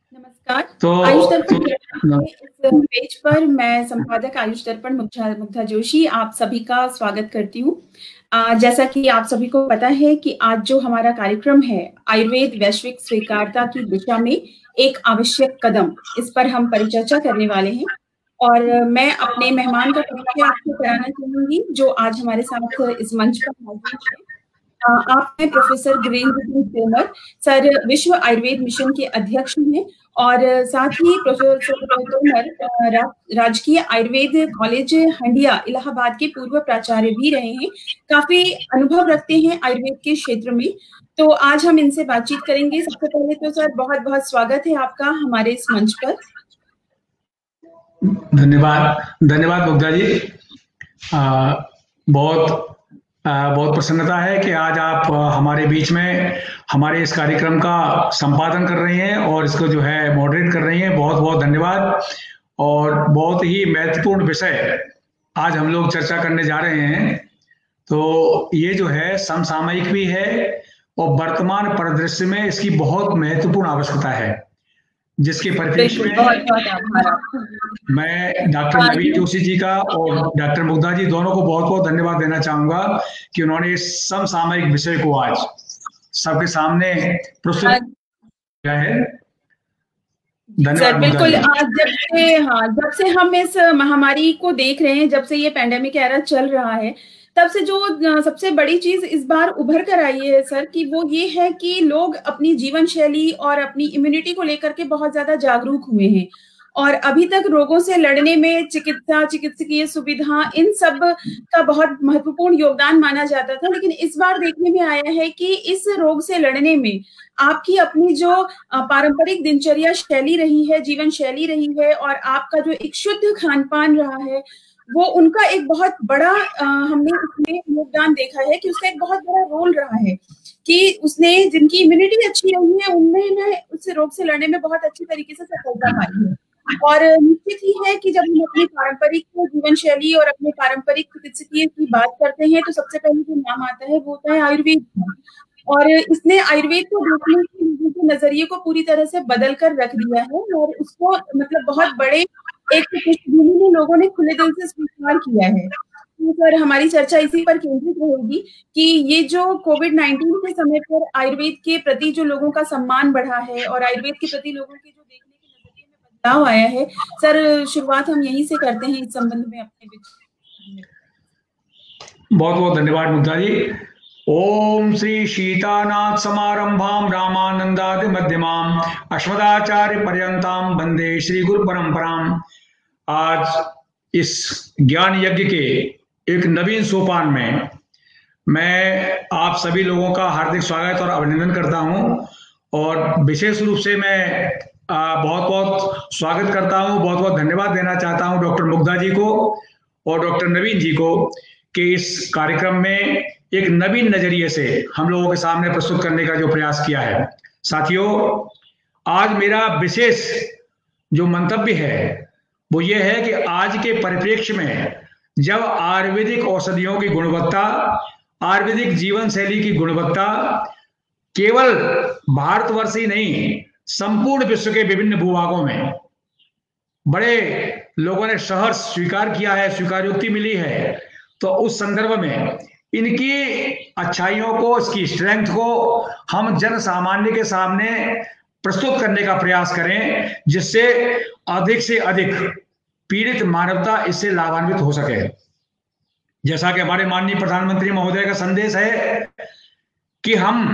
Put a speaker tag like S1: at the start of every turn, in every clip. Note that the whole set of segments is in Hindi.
S1: नमस्कार।
S2: तो
S1: आयुष दर्पण के इस पेज पर मैं संपादक आयुष दर्पण मुग्धा जोशी आप सभी का स्वागत करती हूँ। जैसा कि आप सभी को पता है कि आज जो हमारा कार्यक्रम है आयुर्वेद वैश्विक स्वीकार्यता की दिशा में एक आवश्यक कदम, इस पर हम परिचर्चा करने वाले हैं। और मैं अपने मेहमान का परिचय आपको कराना चाहूंगी जो आज हमारे साथ इस मंच पर मौजूद है। आप हैं प्रोफेसर गिरीन्द्र सिंह तोमर सर, विश्व आयुर्वेद मिशन के अध्यक्ष हैं और साथ ही प्रोफेसर तोमर राजकीय आयुर्वेद कॉलेज हंडिया इलाहाबाद के पूर्व प्राचार्य भी रहे हैं, काफी अनुभव रखते हैं आयुर्वेद के क्षेत्र में। तो आज हम इनसे बातचीत करेंगे। सबसे पहले तो सर बहुत बहुत स्वागत है आपका हमारे इस मंच पर।
S2: धन्यवाद मुग्धा जी। बहुत प्रसन्नता है कि आज आप हमारे बीच में हमारे इस कार्यक्रम का संपादन कर रही हैं और इसको जो है मॉडरेट कर रही हैं। बहुत बहुत धन्यवाद। और बहुत ही महत्वपूर्ण विषय आज हम लोग चर्चा करने जा रहे हैं। तो ये जो है समसामयिक भी है और वर्तमान परिदृश्य में इसकी बहुत महत्वपूर्ण आवश्यकता है, जिसके परिप्रेक्ष्य में मैं डॉक्टर नवीन जोशी जी का और डॉक्टर मुग्धा जी दोनों को बहुत बहुत धन्यवाद देना चाहूंगा कि उन्होंने इस समसामयिक विषय को आज सबके सामने प्रस्तुत किया है।
S1: धन्यवाद बिल्कुल। जब से हम इस महामारी को देख रहे हैं, जब से ये पैंडेमिक एरा चल रहा है, तब से जो सबसे बड़ी चीज इस बार उभर कर आई है सर कि वो ये है कि लोग अपनी जीवन शैली और अपनी इम्यूनिटी को लेकर के बहुत ज्यादा जागरूक हुए हैं। और अभी तक रोगों से लड़ने में चिकित्सकीय सुविधा इन सब का बहुत महत्वपूर्ण योगदान माना जाता था, लेकिन इस बार देखने में आया है कि इस रोग से लड़ने में आपकी अपनी जो पारंपरिक दिनचर्या शैली रही है, जीवन शैली रही है और आपका जो एक शुद्ध खान पान रहा है, वो उनका एक बहुत बड़ा हमने उसमें योगदान देखा है कि उसका एक बहुत बड़ा रोल रहा है कि उसने जिनकी इम्यूनिटी अच्छी रही है उनने उस रोग से लड़ने में बहुत अच्छी तरीके से सफलता पाई है। और निश्चित ही है कि जब हम अपनी पारंपरिक जीवन शैली और अपने पारंपरिक चिकित्सकीय की बात करते हैं तो सबसे पहले जो नाम आता है वो होता है आयुर्वेद का। और इसने आयुर्वेद को देखने के लोगों के नजरिए को पूरी तरह से बदल कर रख दिया है और उसको मतलब बहुत बड़े एक पृष्ठभूमि में लोगों ने खुले दिल से स्वीकार किया है। तो सर हमारी चर्चा इसी पर केंद्रित रहेगी कि ये जो कोविड-19 के समय पर आयुर्वेद के प्रति जो लोगों का सम्मान बढ़ा है और आयुर्वेद के प्रति लोगों के जो देखने के नजरिए में बदलाव आया है, सर शुरुआत हम यहीं से करते हैं इस संबंध में अपने विचार।
S2: बहुत बहुत धन्यवाद मुग्धा जी। ओम श्री शीतानाथ समारंभाम रामानंदादि मध्यमाम अस्मदाचार्य पर्यंताम वंदे श्री गुरु परंपराम। आज इस ज्ञान यज्ञ के एक नवीन सोपान में मैं आप सभी लोगों का हार्दिक स्वागत और अभिनंदन करता हूं और विशेष रूप से मैं बहुत बहुत स्वागत करता हूं, बहुत बहुत धन्यवाद देना चाहता हूं डॉक्टर मुग्धा जी को और डॉक्टर नवीन जी को कि इस कार्यक्रम में एक नवीन नजरिए से हम लोगों के सामने प्रस्तुत करने का जो प्रयास किया है। साथियों, आज मेरा विशेष जो मंतव्य है वो ये है कि आज के परिप्रेक्ष्य में जब आयुर्वेदिक औषधियों की गुणवत्ता, आयुर्वेदिक जीवन शैली की गुणवत्ता केवल भारतवर्ष ही नहीं संपूर्ण विश्व के विभिन्न भूभागों में बड़े लोगों ने सहर्ष स्वीकार किया है, स्वीकारोक्ति मिली है, तो उस संदर्भ में इनकी अच्छाइयों को, इसकी स्ट्रेंथ को हम जन सामान्य के सामने प्रस्तुत करने का प्रयास करें जिससे अधिक से अधिक पीड़ित मानवता इससे लाभान्वित हो सके। जैसा कि हमारे माननीय प्रधानमंत्री महोदय का संदेश है कि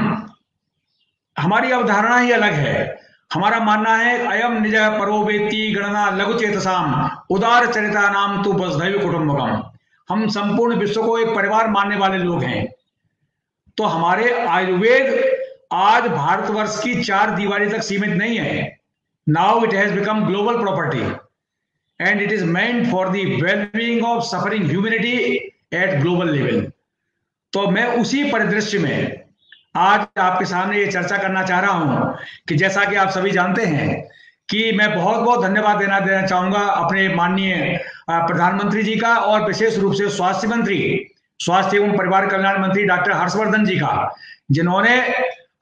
S2: हमारी अवधारणा ही अलग है। हमारा मानना है अयम निज परो वेत्ति गणना लघु चेतसाम उदार चरिता नाम तु वसुधैव कुटुंबकम। हम संपूर्ण विश्व को एक परिवार मानने वाले लोग हैं। तो हमारे आयुर्वेद आज भारतवर्ष की चार दीवारी तक सीमित नहीं है। Now it has become global property and it is meant for the wellbeing of suffering humanity at global level. तो मैं उसी परिदृश्य में आज आपके सामने ये चर्चा करना चाह रहा हूं कि जैसा कि आप सभी जानते हैं कि मैं बहुत बहुत धन्यवाद देना चाहूंगा अपने माननीय प्रधानमंत्री जी का और विशेष रूप से स्वास्थ्य मंत्री, स्वास्थ्य एवं परिवार कल्याण मंत्री डॉक्टर हर्षवर्धन जी का, जिन्होंने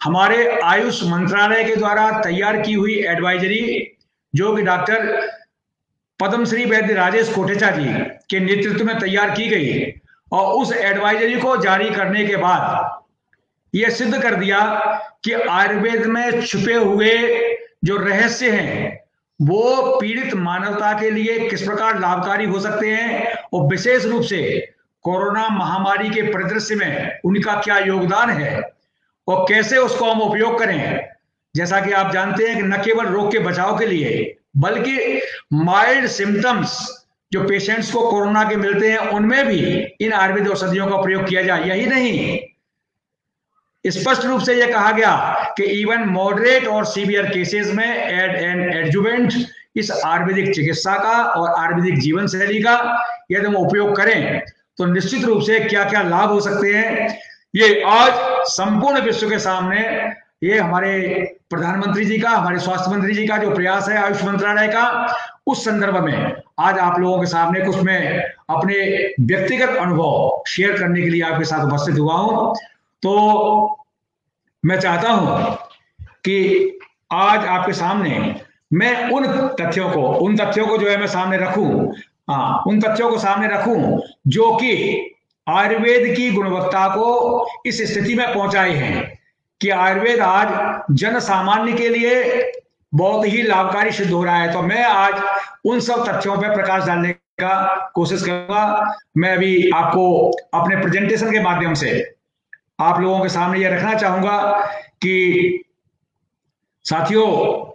S2: हमारे आयुष मंत्रालय के द्वारा तैयार की हुई एडवाइजरी, जो कि डॉक्टर पद्मश्री वैद्य राजेश कोटेचा जी के नेतृत्व में तैयार की गई, और उस एडवाइजरी को जारी करने के बाद यह सिद्ध कर दिया कि आयुर्वेद में छुपे हुए जो रहस्य हैं वो पीड़ित मानवता के लिए किस प्रकार लाभकारी हो सकते हैं, और विशेष रूप से कोरोना महामारी के परिदृश्य में उनका क्या योगदान है और कैसे उसको हम उपयोग करें। जैसा कि आप जानते हैं कि न केवल रोग के बचाव के लिए बल्कि माइल्ड सिम्टम्स जो पेशेंट्स को कोरोना के मिलते हैं उनमें भी इन आयुर्वेद औषधियों का प्रयोग किया जाए। यही नहीं, स्पष्ट रूप से यह कहा गया कि इवन मॉडरेट और सीवियर केसेस में एड एंड एडजुवेंट इस आयुर्वेदिक चिकित्सा का और आयुर्वेदिक जीवन शैली का यदि हम उपयोग करें तो निश्चित रूप से क्या क्या लाभ हो सकते हैं, ये आज संपूर्ण विश्व के सामने ये हमारे प्रधानमंत्री जी का, हमारे स्वास्थ्य मंत्री जी का जो प्रयास है आयुष मंत्रालय का, उस संदर्भ में आज आप लोगों के सामने कुछ मैं अपने व्यक्तिगत अनुभव शेयर करने के लिए आपके साथ उपस्थित हुआ हूं। तो मैं चाहता हूं कि आज आपके सामने मैं उन तथ्यों को जो है मैं सामने रखूं, उन तथ्यों को सामने रखूं जो कि आयुर्वेद की गुणवत्ता को इस स्थिति में पहुंचाए हैं कि आयुर्वेद आज जन सामान्य के लिए बहुत ही लाभकारी सिद्ध हो रहा है। तो मैं आज उन सब तथ्यों पर प्रकाश डालने का कोशिश करूंगा। मैं अभी आपको अपने प्रेजेंटेशन के माध्यम से आप लोगों के सामने यह रखना चाहूंगा कि साथियों,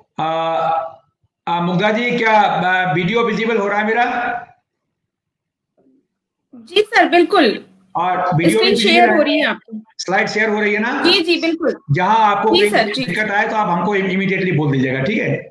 S2: मुग्धा जी क्या वीडियो विजिबल हो रहा है मेरा?
S1: जी सर, बिल्कुल।
S2: और वीडियो
S1: शेयर हो रही है आपकी,
S2: स्लाइड शेयर हो रही है ना?
S1: जी जी बिल्कुल।
S2: जहां आपको दिक्कत आए तो आप हमको इमीडिएटली बोल दीजिएगा, ठीक है?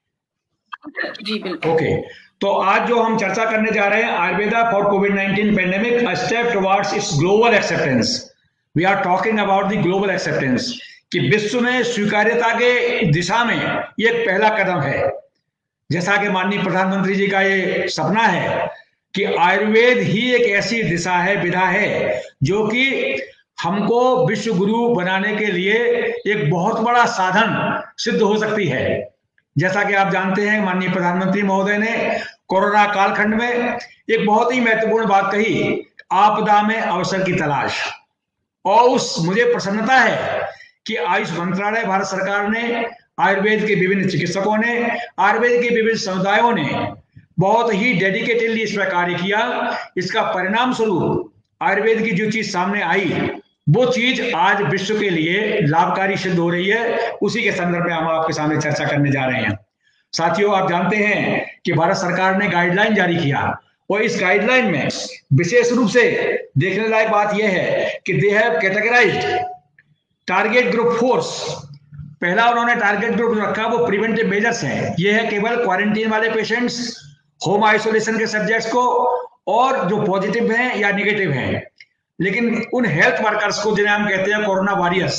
S1: जी बिल्कुल।
S2: ओके, तो आज जो हम चर्चा करने जा रहे हैं, आयुर्वेदा फॉर कोविड-19 pandemic, a step towards its global acceptance. We are talking about the global acceptance, कि विश्व में स्वीकार्यता के दिशा में ये एक पहला कदम है। जैसा कि माननीय प्रधानमंत्री जी का ये सपना है कि आयुर्वेद ही एक ऐसी दिशा है, विधा है, जो कि हमको विश्व गुरु बनाने के लिए एक बहुत बड़ा साधन सिद्ध हो सकती है। जैसा कि आप जानते हैं, माननीय प्रधानमंत्री महोदय ने कोरोना कालखंड में एक बहुत ही महत्वपूर्ण बात कही, आपदा में अवसर की तलाश। और मुझे प्रसन्नता है कि आयुष मंत्रालय, भारत सरकार ने, आयुर्वेद के विभिन्न चिकित्सकों ने, आयुर्वेद के विभिन्न समुदायों ने बहुत ही डेडिकेटेडली इस पर कार्य किया। इसका परिणाम स्वरूप आयुर्वेद की जो चीज सामने आई वो चीज आज विश्व के लिए लाभकारी सिद्ध हो रही है। उसी के संदर्भ में हम आपके सामने चर्चा करने जा रहे हैं। साथियों, आप जानते हैं कि भारत सरकार ने गाइडलाइन जारी किया, और इस गाइडलाइन में विशेष रूप से देखने लायक बात यह है कि they have categorised target group force. पहला उन्होंने टारगेट ग्रुप रखा वो प्रिवेंटिव मेजर्स हैं। ये है केवल क्वारंटीन वाले पेशेंट्स, होम आइसोलेशन के सब्जेक्ट्स को, और जो पॉजिटिव हैं या नेगेटिव हैं। लेकिन उन हेल्थ वर्कर्स को जिन्हें हम कहते हैं कोरोना वॉरियर्स,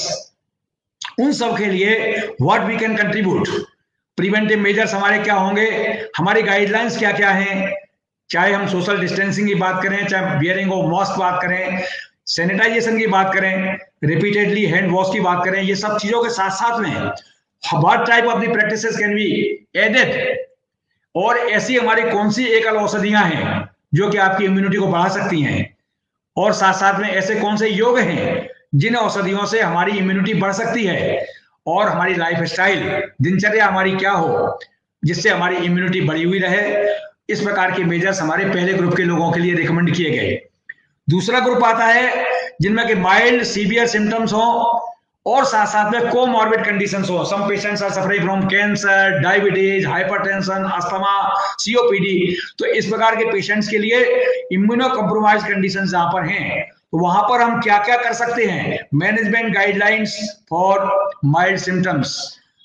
S2: उन सब के लिए what we can contribute, preventive measures हमारे क्या होंगे, हमारी गाइडलाइंस क्या क्या हैं, चाहे हम सोशल डिस्टेंसिंग की बात करें, चाहे बियरिंग ऑफ मास्क बात करें, सैनिटाइजेशन की बात करें, रिपीटेडली हैंड वॉश की बात करें, ये सब चीजों के साथ साथ में what type of the practices can be added, और ऐसी हमारी कौन सी एकल औषधियां हैं जो कि आपकी इम्यूनिटी को बढ़ा सकती हैं, और साथ साथ में ऐसे कौन से योग हैं जिन औषधियों से हमारी इम्यूनिटी बढ़ सकती है, और हमारी लाइफ स्टाइल, दिनचर्या हमारी क्या हो जिससे हमारी इम्यूनिटी बढ़ी हुई रहे। इस प्रकार के मेजर्स हमारे पहले ग्रुप के लोगों के लिए रिकमेंड किए गए। दूसरा ग्रुप आता है जिनमें कि माइल्ड सीवियर सिम्टम्स हो और साथ साथ में कोमॉर्बिड कंडीशंस हो। Some patients are suffering from cancer, diabetes, hypertension, asthma, COPD. तो इस प्रकार के पेशेंट्स के लिए इम्यूनो कॉम्प्रोमाइज कंडीशंस जहां पर हैं, तो वहां पर हम क्या क्या कर सकते हैं, management guidelines for mild symptoms.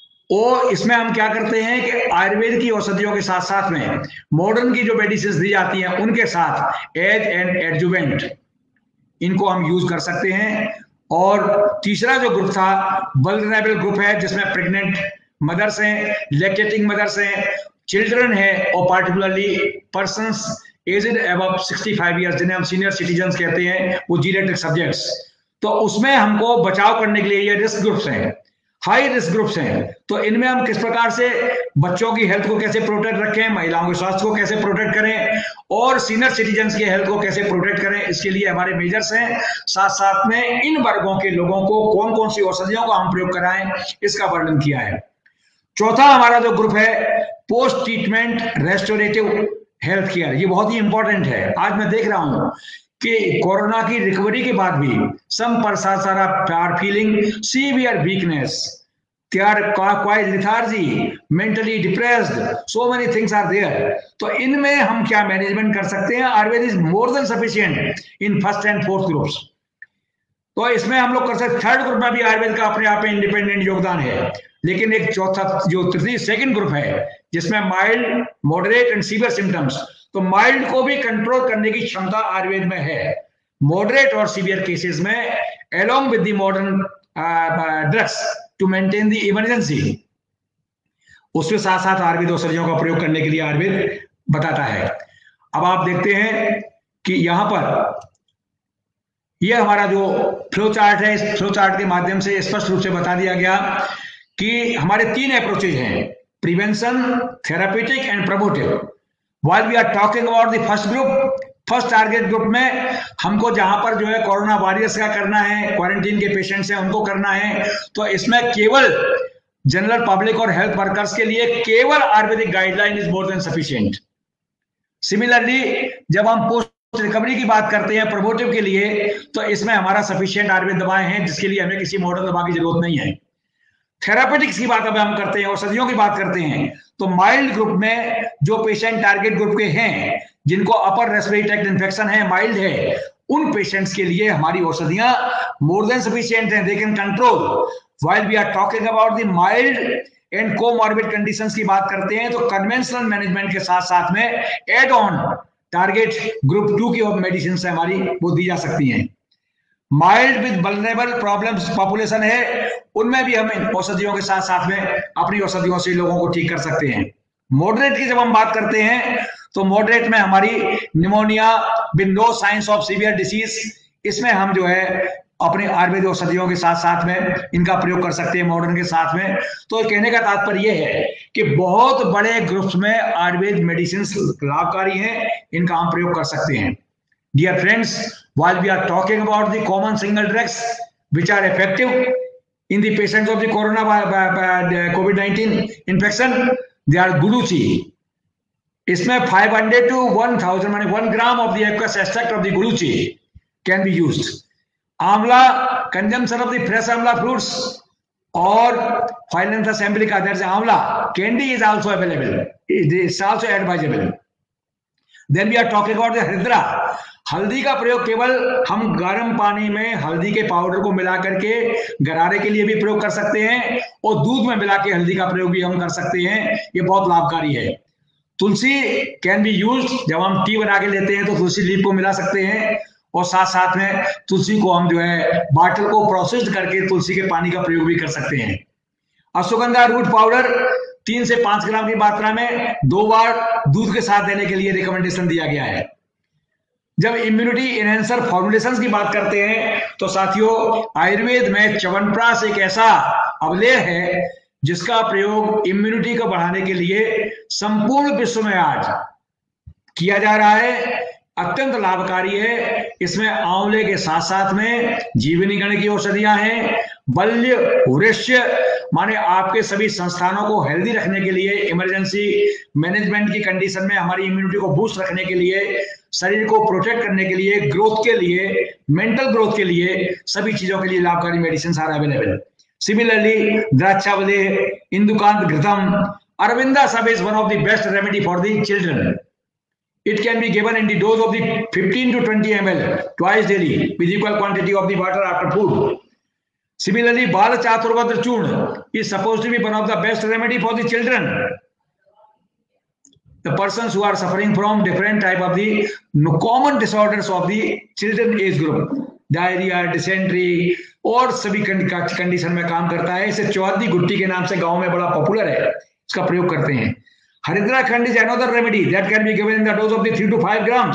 S2: और इसमें हम क्या करते हैं कि आयुर्वेद की औषधियों के साथ साथ में मॉडर्न की जो मेडिसिन दी जाती हैं उनके साथ एज एंड एडजुवेंट इनको हम यूज कर सकते हैं। और तीसरा जो ग्रुप था वल्नरेबल ग्रुप है, जिसमें प्रेग्नेंट मदर्स हैं, लैक्टेटिंग मदर्स हैं, चिल्ड्रन है, और particularly persons aged above 65 years जिन्हें हम सीनियर सिटीजन्स कहते हैं, वो जीरियाट्रिक सब्जेक्ट्स। तो उसमें हमको बचाव करने के लिए ये रिस्क ग्रुप्स हैं। हाई रिस्क ग्रुप्स हैं, तो इनमें हम किस प्रकार से बच्चों की हेल्थ को कैसे प्रोटेक्ट रखें, महिलाओं के स्वास्थ्य को कैसे प्रोटेक्ट करें और सीनियर सिटीजन्स की हेल्थ को कैसे प्रोटेक्ट करें, इसके लिए हमारे मेजर्स हैं। साथ साथ में इन वर्गों के लोगों को कौन कौन सी औषधियों का हम प्रयोग कराएं, इसका वर्णन किया है। चौथा हमारा जो ग्रुप है post treatment restorative health care, ये बहुत ही इंपॉर्टेंट है। आज मैं देख रहा हूं कि कोरोना की रिकवरी के बाद भी some persons are feeling severe weakness, they are quite lethargy, mentally depressed, so many things are there। तो इनमें हम क्या मैनेजमेंट कर सकते हैं? Ayurveda is more than sufficient in first and fourth groups. तो इसमें हम लोग कर सकते, थर्ड ग्रुप में भी आयुर्वेद का अपने आप में इंडिपेंडेंट योगदान है, लेकिन एक चौथा जो तृतीय सेकंड ग्रुप है जिसमें mild, moderate and severe symptoms, तो माइल्ड को भी कंट्रोल करने की क्षमता आयुर्वेद में है। मॉडरेट और सीवियर केसेस में along with the modern drugs to maintain the emergency, उसके साथ साथ आयुर्वेद औषधियों का प्रयोग करने के लिए आयुर्वेद बताता है। अब आप देखते हैं कि यहां पर यह हमारा जो फ्लो चार्ट है, इस फ्लो चार्ट के माध्यम से स्पष्ट रूप से बता दिया गया कि हमारे 3 अप्रोचेज हैं, prevention, therapeutic and promotive. While we are talking about the first group, first target group में हमको जहां पर जो है कोरोना वॉरियर्स का करना है, क्वारंटीन के पेशेंट्स हैं उनको करना है, तो इसमें केवल जनरल पब्लिक और हेल्थ वर्कर्स के लिए केवल Ayurvedic guideline is more than sufficient. Similarly जब हम पोस्ट रिकवरी की बात करते हैं प्रमोटिव के लिए, तो इसमें हमारा सफिशिएंट आयुर्वेद दवाएं हैं जिसके लिए हमें किसी मॉडर्न दवा की जरूरत नहीं है। थेरापेटिक्स की बात अब हम करते हैं, औषधियों की बात करते हैं, तो माइल्ड ग्रुप में जो पेशेंट टारगेट ग्रुप के हैं जिनको अपर रेस्पिरेटरी ट्रैक्ट इन्फेक्शन है, माइल्ड है, उन पेशेंट्स के लिए हमारी औषधियां मोर देन सफिशिएंट हैं, they can control. While we are talking about the mild and comorbid conditions की बात करते हैं, तो कन्वेंशनल मैनेजमेंट के साथ साथ में एड ऑन टारगेट ग्रुप 2 की मेडिसिन से हमारी वो दी जा सकती हैं। Mild with vulnerable problems population है, उनमें भी हम औषधियों के साथ साथ में अपनी औषधियों से लोगों को ठीक कर सकते हैं। मॉडरेट की जब हम बात करते हैं तो मॉडरेट में हमारी pneumonia with no signs of severe disease, इसमें हम जो है अपने आयुर्वेद औषधियों के साथ साथ में इनका प्रयोग कर सकते हैं मॉडर्न के साथ में। तो कहने का तात्पर्य यह है कि बहुत बड़े ग्रुप्स में आयुर्वेद मेडिसिन लाभकारी हैं, इनका हम प्रयोग कर सकते हैं। Dear friends, while we are talking about the common single drugs which are effective in the patients of the COVID-19 infection, they are Guluchi. इसमें 500 to 1000 माने 1 ग्राम of the aqueous extract of the Guluchi can be used. Amla, consumption of the fresh amla fruits or Phyllanthus emblica, that's amla. Candy is also available. It is also advisable. Then we are talking about the hridra. हल्दी का प्रयोग केवल हम गर्म पानी में हल्दी के पाउडर को मिला करके गरारे के लिए भी प्रयोग कर सकते हैं और दूध में मिला के हल्दी का प्रयोग भी हम कर सकते हैं, ये बहुत लाभकारी है। तुलसी कैन बी यूज्ड, जब हम टी बना के लेते हैं तो तुलसी लीफ को मिला सकते हैं और साथ साथ में तुलसी को हम जो है बॉटल को प्रोसेस्ड करके तुलसी के पानी का प्रयोग भी कर सकते हैं। अश्वगंधा रूट पाउडर 3 से 5 ग्राम की मात्रा में 2 बार दूध के साथ देने के लिए रिकमेंडेशन दिया गया है। जब इम्यूनिटी एनहेंसर फॉर्मुलेशंस की बात करते हैं तो साथियों आयुर्वेद में च्यवनप्राश एक ऐसा अवलेह है जिसका प्रयोग इम्यूनिटी को बढ़ाने के लिए संपूर्ण विश्व में आज किया जा रहा है, अत्यंत लाभकारी है। इसमें आंवले के साथ साथ में जीवनी गण की औषधियां हैं, बल्य वृक्ष माने आपके सभी संस्थानों को हेल्दी रखने के लिए, इमरजेंसी मैनेजमेंट की कंडीशन में हमारी इम्यूनिटी को बूस्ट रखने के लिए, शरीर को प्रोटेक्ट करने के लिए, ग्रोथ के लिए, मेंटल ग्रोथ के लिए, सभी चीजों के लिए लाभकारी मेडिसिन आर अवेलेबल। सिमिलरली द्राक्षावली, इंदुकांत घृतम, अरविंदा सब is one of the best remedy for the children. It can be given in the dose of the 15 to 20 ml twice daily with equal quantity of the water after food. Similarly, Bala Chaturvadra Churna is supposed to be one of the best remedy for the children. The persons who are suffering from different type of the common disorders of the children age group, diarrhea, dysentery और सभी कंडीशन में काम करता है। इसे चौहद्दी गुट्टी के नाम से गांव में बड़ा पॉपुलर है, इसका प्रयोग करते हैं। Haridra Khand is another remedy that can be given in the dose of the 3 to 5 grams.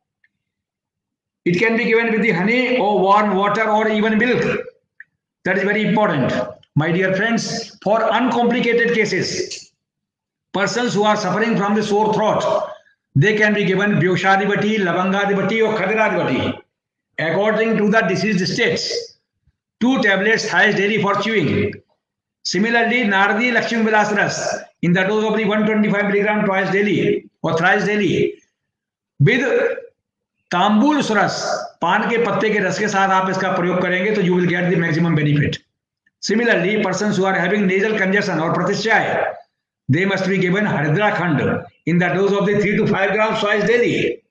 S2: It can be given with the honey or warm water or even milk. That is very important. My dear friends, for uncomplicated cases, persons who are suffering from the sore throat, they can be given Byoshadivati, Lavangadivati or Khadradivati according to the disease states. 2 tablets thrice daily for chewing. Similarly, Nardi Lakshmi Vilas Ras in the dose of the 125 mg twice daily or thrice daily. With तांबुल रस, पान के पत्ते के रस के साथ आप इसका प्रयोग करेंगे तो you will get the maximum benefit. Similarly, persons who are having nasal congestion or pratishyaya, they must be given Haridra Khand in the dose of the 3 to 5 grams twice daily.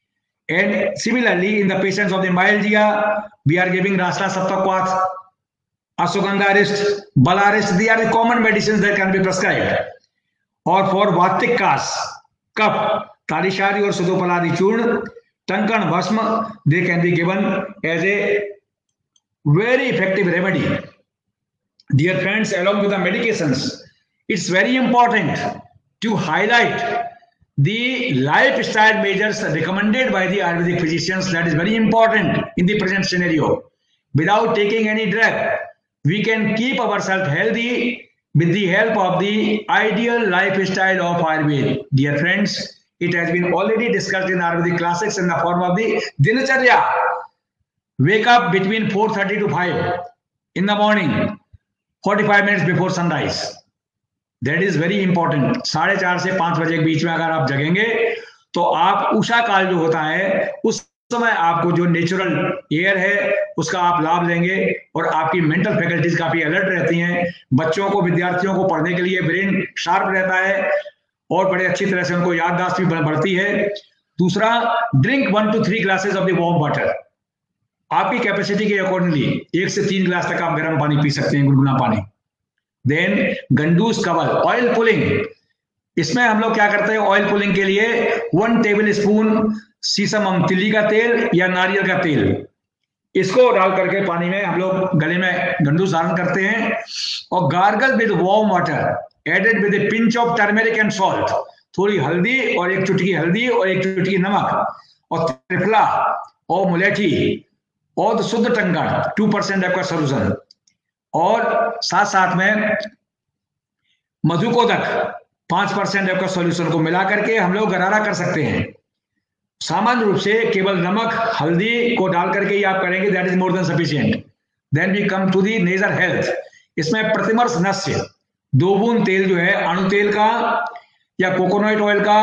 S2: And similarly, in the patients of the myalgia, we are giving Rasa Saptakwat, Ashwagandha Rist, Bala Rist. They are the common medicines that can be prescribed. Or for Vatik Kas, Kaf, Tarishari or Sudopaladi Churn, Tankan Bhasma, they can be given as a very effective remedy. Dear friends, along with the medications, it's very important to highlight the lifestyle measures recommended by the Ayurvedic physicians. That is very important in the present scenario. Without taking any drug, we can keep ourselves healthy with the help of the ideal lifestyle of Ayurveda. Dear friends, it has been already discussed in Ayurvedic classics in the form of the Dinacharya. Wake up between 4:30 to 5 in the morning, 45 minutes before sunrise. That is very important. 4:30 से 5 बजे के बीच में अगर आप जगेंगे तो आप उषा काल जो होता है उस समय आपको जो नेचुरल एयर है उसका आप लाभ लेंगे और आपकी मेंटल फैकल्टीज काफी अलर्ट रहती हैं. बच्चों को, विद्यार्थियों को पढ़ने के लिए ब्रेन शार्प रहता है और बड़े अच्छी तरह से उनको याददाश्त भी बढ़ती है. दूसरा, drink 1 to 3 glasses of the warm water. आपकी कैपेसिटी के अकॉर्डिंगली 1 से 3 ग्लास तक आप गर्म पानी पी सकते हैं, गुनगुना पानी. देन गंडूस कवल, ऑयल पुलिंग. इसमें हम लोग क्या करते हैं, ऑयल पुलिंग के लिए 1 टेबल स्पून सीसम तिल्ली का तेल या नारियल का तेल, इसको डाल करके पानी में हम लोग गले में गंडूस धारण करते हैं. और gargle with warm water added with a pinch of turmeric and salt. थोड़ी हल्दी और 1 चुटकी हल्दी और 1 चुटकी नमक और त्रिफला और मुलेठी और शुद्ध टंगड़ 2% आपका सोल्यूशन और साथ साथ में मधुकोदक 5% आपका सोल्यूशन को मिला करके हम लोग गरारा कर सकते हैं. सामान्य रूप से केवल नमक हल्दी को डाल करके ही आप करेंगे, that is more than sufficient. Then we come to the nasal health. इसमें प्रतिमर्श नस्य 2 बूंद तेल जो है अणु तेल का या कोकोनट ऑयल का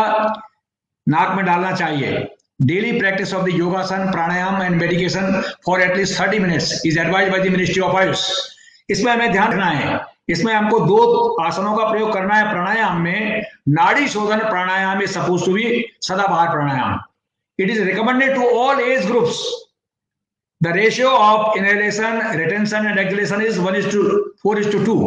S2: नाक में डालना चाहिए. Daily practice of the yogasana, pranayama and meditation for at least 30 minutes is advised by the ministry of Ayush. इसमें हमें ध्यान रखना है, इसमें हमको 2 आसनों का प्रयोग करना है. प्राणायाम में nadi shodhan pranayama is supposed to be सदाबहार pranayama. It is recommended to all age groups. The ratio of inhalation, retention and exhalation is 1:4:2.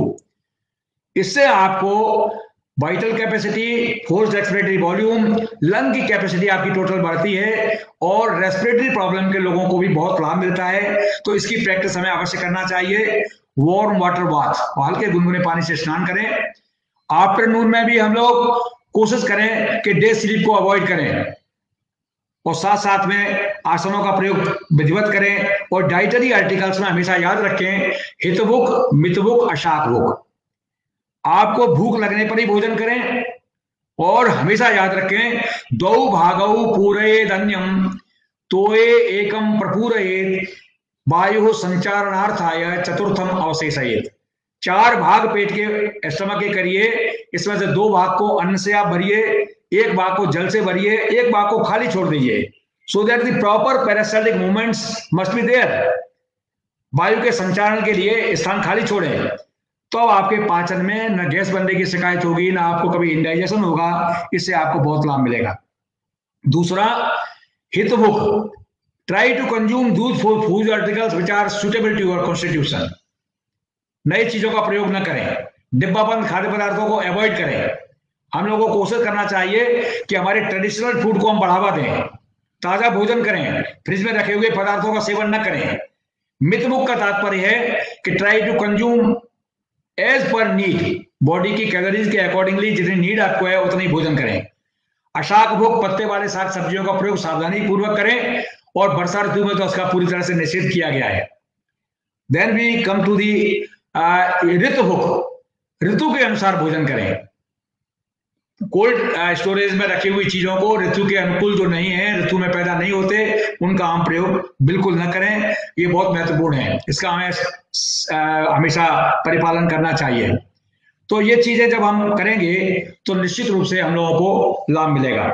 S2: इससे आपको vital capacity, forced expiratory volume, lung की कैपेसिटी आपकी टोटल बढ़ती है और रेस्पिरेटरी प्रॉब्लम के लोगों को भी बहुत लाभ मिलता है. तो इसकी प्रैक्टिस हमें अवश्य करना चाहिए. वार्म वाटर बाथ, हल्के गुनगुने पानी से स्नान करें. आफ्टरनून में भी हम लोग कोशिश करें कि डे स्लीप को अवॉइड करें और साथ साथ में आसनों का प्रयोग विधिवत करें. और डाइटरी आर्टिकल्स में हमेशा याद रखें हितभुक, मितभुक, अशाकभुक. आपको भूख लगने पर ही भोजन करें और हमेशा याद रखें द्वौ भागौ पूरयेदन्यम तोये एकम प्रपूरयेत वायु संचारणार्थाय चतुर्थम अवशेषयेत. 4 भाग पेट के स्टमक के करिए, इसमें से 2 भाग को अन्न से आप भरिए, 1 भाग को जल से भरिए, 1 भाग को खाली छोड़ दीजिए. So that the proper peristaltic movements must be there. वायु के संचारण के लिए स्थान खाली छोड़ें, तो आपके पाचन में न गैस बनने की शिकायत होगी, ना आपको कभी इंडाइजेशन होगा. इससे आपको बहुत लाभ मिलेगा. दूसरा, हितभुक. ट्राई टू कंज्यूम दूध food articles which are suitable to your constitution. नई चीजों का प्रयोग न करें, डिब्बाबंद खाद्य पदार्थों को अवॉइड करें. हम लोगों को कोशिश करना चाहिए कि हमारे ट्रेडिशनल फूड को हम बढ़ावा दें, ताजा भोजन करें, फ्रिज में रखे हुए पदार्थों का सेवन न करें. मितमुख का तात्पर्य है कि try to consume as per need, body की कैलोरीज के अकॉर्डिंगली जितनी नीड आपको है उतनी भोजन करें. अशाक भोग, पत्ते वाले साग सब्जियों का प्रयोग सावधानी पूर्वक करें और वर्षा ऋतु में तो उसका पूरी तरह से निषेध किया गया है. Then we come to the ऋतु के अनुसार भोजन करें। कोल्ड स्टोरेज में रखी हुई चीजों को ऋतु के अनुकूल जो नहीं है, ऋतु में पैदा नहीं होते, उनका हम प्रयोग बिल्कुल न करें। ये बहुत महत्वपूर्ण है, इसका हमें हमेशा परिपालन करना चाहिए। तो ये चीजें जब हम करेंगे तो निश्चित रूप से हम लोगों को लाभ मिलेगा।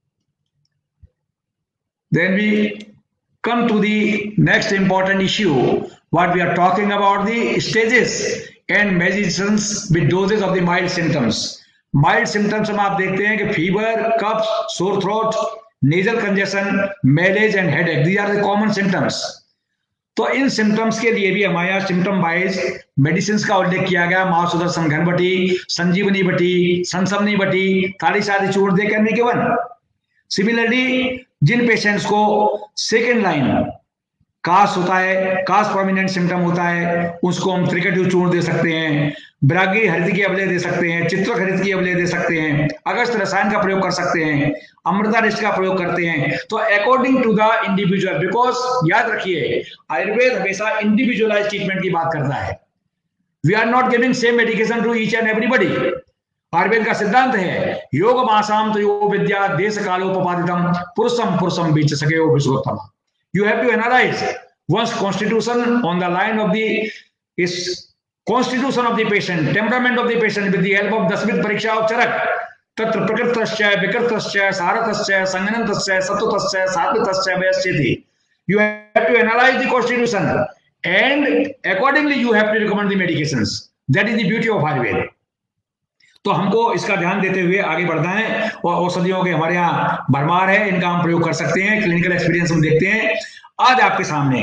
S2: Then we come to the next important issue, what we are talking about, the stages and medicines with doses of the mild symptoms. Mild symptoms में आप देखते हैं कि fever, cough, sore throat, nasal congestion, malaise and headache, these are the common symptoms. तो इन सिम्टम्स के लिए भी हमारे यहाँ सिम्टम वाइज मेडिसिन का उल्लेख किया गया। महासुदर्शन घन बटी, संजीवनी बटी, संसमनी बटी, ताड़ीसादी चूर्ण they can be given. Similarly जिन पेशेंट्स को सेकेंड लाइन कास होता है, कास प्रोमिनेंट सिम्टम होता है, उसको हम त्रिकटु चूर्ण दे सकते हैं, ब्रागी हरित की अवलेह दे सकते हैं, चित्रक हरित की अवलेह दे सकते हैं, अगस्त रसायन का प्रयोग कर सकते हैं, अमृता रिष्ट का प्रयोग करते हैं। तो according to the individual, because याद रखिए आयुर्वेद हमेशा इंडिविजुअलाइज ट्रीटमेंट की बात करता है। We are not giving same medication to each and everybody. Ayurveda का सिद्धांत है योग मासाम तो योग विद्या देश कालोपपादितम पुरुषम पुरुषम बीच सके विश्वोत्तम। You have to analyze one's constitution on the line of the constitution of the patient, temperament of the patient with the help of Dasmit Pariksha of Charak. Tatra Prakritascha, Vikartascha, Saratascha, Sanganantascha, Satutascha, Satvitascha, Vayascheti. You have to analyze the constitution and accordingly you have to recommend the medications. That is the beauty of Ayurveda. तो हमको इसका ध्यान देते हुए आगे बढ़ना है और औषधियों के हमारे यहाँ भरमार है, इनका हम प्रयोग कर सकते हैं। क्लिनिकल एक्सपीरियंस हम देखते हैं। आज आपके सामने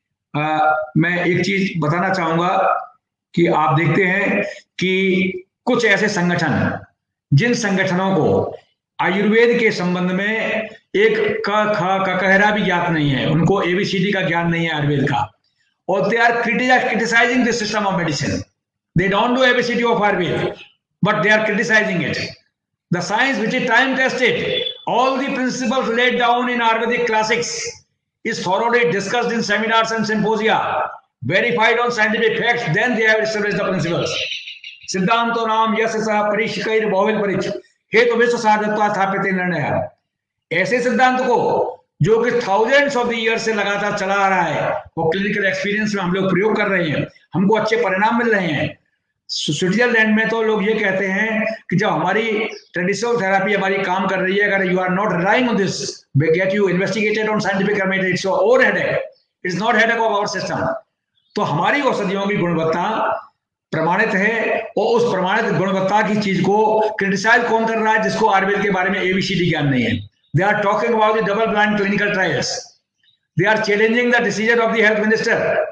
S2: मैं एक चीज बताना चाहूंगा कि आप देखते हैं कि कुछ ऐसे संगठन, जिन संगठनों को आयुर्वेद के संबंध में एक कहरा भी ज्ञात नहीं है, उनको एबीसीडी का ज्ञान नहीं है आयुर्वेद का, और they are criticising the system of medicine. They don't do ABCD of Ayurveda, but they are criticizing it. The science which is time tested, all the principles laid down in Ayurvedic classics is thoroughly discussed in seminars and symposia, verified on scientific facts, then they have established the principles. सिद्धांतो नाम यश सह परिष्कैर बहुल परिच हेतु विश्व साधत्वा स्थापित निर्णय। ऐसे सिद्धांत को जो कि थाउजेंड्स ऑफ द ईयर से लगातार चला आ रहा है, वो क्लिनिकल एक्सपीरियंस में हम लोग प्रयोग कर रहे हैं, हमको अच्छे परिणाम मिल रहे हैं। स्विट्जरलैंड में तो लोग ये कहते हैं कि जब हमारी ट्रेडिशनल थेरेपी हमारी काम कर रही है, अगर you are not relying on this, we get you investigated on scientific method, it's your headache, it's not headache of our system. तो हमारी औषधियों की गुणवत्ता प्रमाणित है और उस प्रमाणित गुणवत्ता की चीज को क्रिटिसाइज कौन कर रहा है? जिसको आयुर्वेद के बारे में एबीसीडी ज्ञान नहीं है। They are talking about the double blind clinical trials, they are challenging the decision of the health minister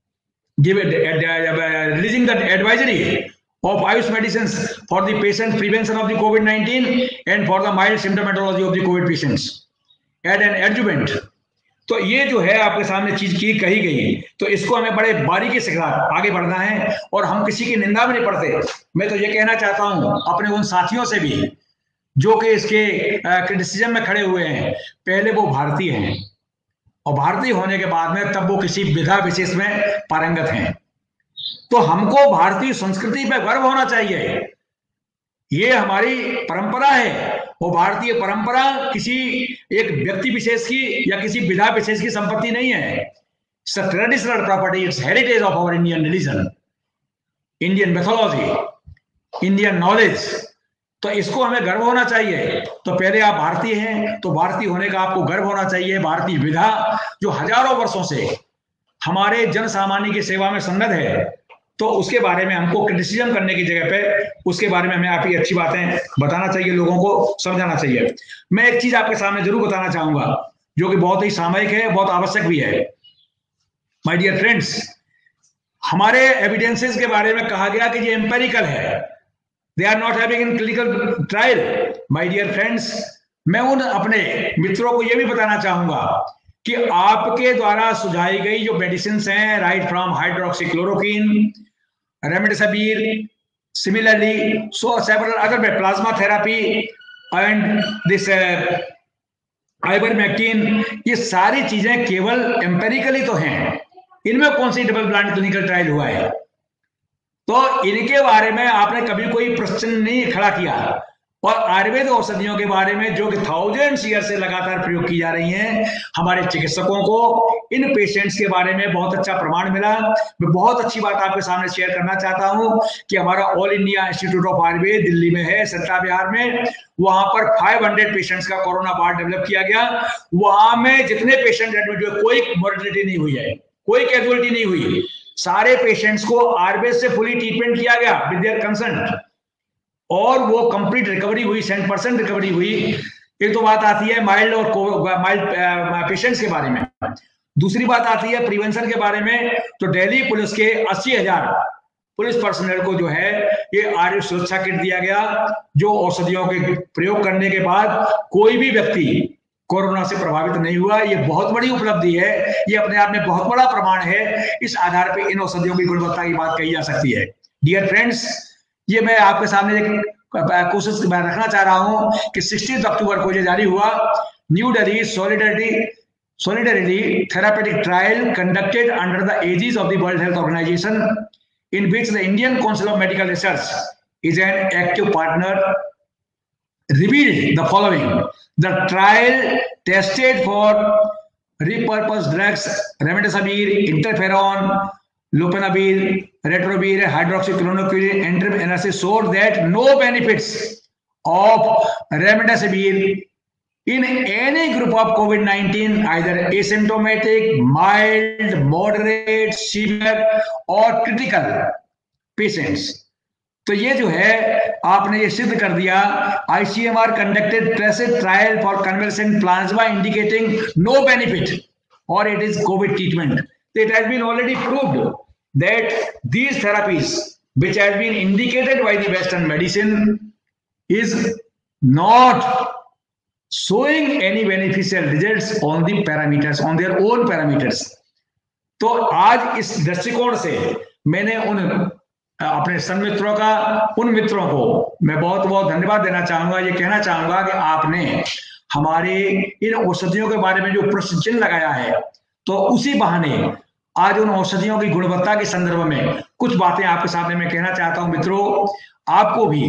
S2: releasing the advisory of Ayush medicines for the patient prevention of the COVID-19 and for the mild symptomatology of the COVID patients add an adjuvant। तो ये जो है आपके सामने चीज की कही गई, तो इसको हमें बड़े बारीकी से आगे बढ़ना है और हम किसी की निंदा में नहीं पड़ते। मैं तो ये कहना चाहता हूं अपने उन साथियों से भी जो कि इसके क्रिटिसिज्म में खड़े हुए हैं, पहले वो भारतीय हैं और भारतीय होने के बाद में तब वो किसी विधा विशेष में पारंगत हैं। तो हमको भारतीय संस्कृति पे गर्व होना चाहिए, ये हमारी परंपरा है। वो भारतीय परंपरा किसी एक व्यक्ति विशेष की या किसी विधा विशेष की संपत्ति नहीं है। It's a traditional property, it's heritage of our Indian religion, Indian mythology, Indian knowledge. तो इसको हमें गर्व होना चाहिए। तो पहले आप भारतीय हैं तो भारतीय होने का आपको गर्व होना चाहिए। भारतीय विधा जो हजारों वर्षों से हमारे जन सामान्य की सेवा में सन्नद्ध है, तो उसके बारे में हमको क्रिटिसिज्म करने की जगह पे उसके बारे में हमें आपकी अच्छी बातें बताना चाहिए, लोगों को समझाना चाहिए। मैं एक चीज आपके सामने जरूर बताना चाहूंगा जो कि बहुत ही सामयिक है, बहुत आवश्यक भी है। माय डियर फ्रेंड्स, हमारे एविडेंसेस के बारे में कहा गया कि ये एम्पेरिकल है, they are not having in clinical trial. My dear friends, मैं उन अपने मित्रों को यह भी बताना चाहूंगा कि आपके द्वारा सुझाई गई जो मेडिसिन हैं, right from hydroxychloroquine, remdesivir, similarly so several other plasma therapy and this ivermectin, ये सारी चीजें केवल एम्पेरिकली तो हैं। इनमें कौन सी डबल ब्लाइंड क्लिनिकल ट्रायल हुआ है? तो इनके बारे में आपने कभी कोई प्रश्न नहीं खड़ा किया। और आयुर्वेद औषधियों के बारे में जो कि 1000 ईयर से लगातार प्रयोग की जा रही हैं, हमारे चिकित्सकों को इन पेशेंट्स के बारे में बहुत अच्छा प्रमाण मिला। मैं बहुत अच्छी बात आपके सामने शेयर करना चाहता हूं कि हमारा all India institute of Ayurveda Delhi में है, सत्ता बिहार में, वहां पर 500 पेशेंट्स का कोरोना वार्ड डेवलप किया गया। वहां में जितने पेशेंट एडमिट हुए, कोई मॉर्टेलिटी नहीं हुई है, कोई कैजुअलिटी नहीं हुई। सारे पेशेंट्स को आयुर्वेद से फुली ट्रीटमेंट किया गया विद देयर कंसेंट, और वो कंप्लीट रिकवरी हुई, 100% रिकवरी हुई। एक तो बात आती है माइल्ड और माइल्ड पेशेंट्स के बारे में। दूसरी बात आती है प्रिवेंशन के बारे में। तो दिल्ली पुलिस के 80,000 पुलिस पर्सनल को जो है ये आयुष सुरक्षा किट दिया गया, जो औषधियों के प्रयोग करने के बाद कोई भी व्यक्ति कोरोना से प्रभावित नहीं हुआ। ये बहुत बड़ी उपलब्धि है, ये अपने आप में बहुत बड़ा प्रमाण है। इस आधार पर इन औषधियों की गुणवत्ता की बात कही जा सकती है। डियर फ्रेंड्स, ये मैं आपके सामने एक कोशिश रखना चाह रहा हूं कि 16 अक्टूबर को ये जारी हुआ, New Delhi solidarity therapeutic trial conducted under the aegis of the World Health Organization, in which the Indian Council of Medical Research is an active partner, revealed the following. The trial tested for repurposed drugs remdesivir, interferon, lopinavir, ritonavir, hydroxychloroquine, and analysis showed that no benefits of remdesivir in any group of COVID-19, either asymptomatic, mild, moderate, severe or critical patients. तो ये जो है आपने ये सिद्ध कर दिया, ICMR conducted traced trial for convalescent plasma indicating no benefit or it is COVID treatment. It has been already proved that these therapies which has been indicated by the Western medicine is not showing any beneficial results on the parameters, on their own parameters. तो आज इस दृष्टिकोण से मैंने उन अपने सन्मित्रों का, उन मित्रों को मैं बहुत बहुत धन्यवाद देना चाहूंगा। ये कहना चाहूंगा कि आपने हमारे इन औषधियों के बारे में जो प्रश्न चिन्ह लगाया है, तो उसी बहाने आज उन औषधियों की गुणवत्ता के संदर्भ में कुछ बातें आपके सामने मैं कहना चाहता हूं। मित्रों, आपको भी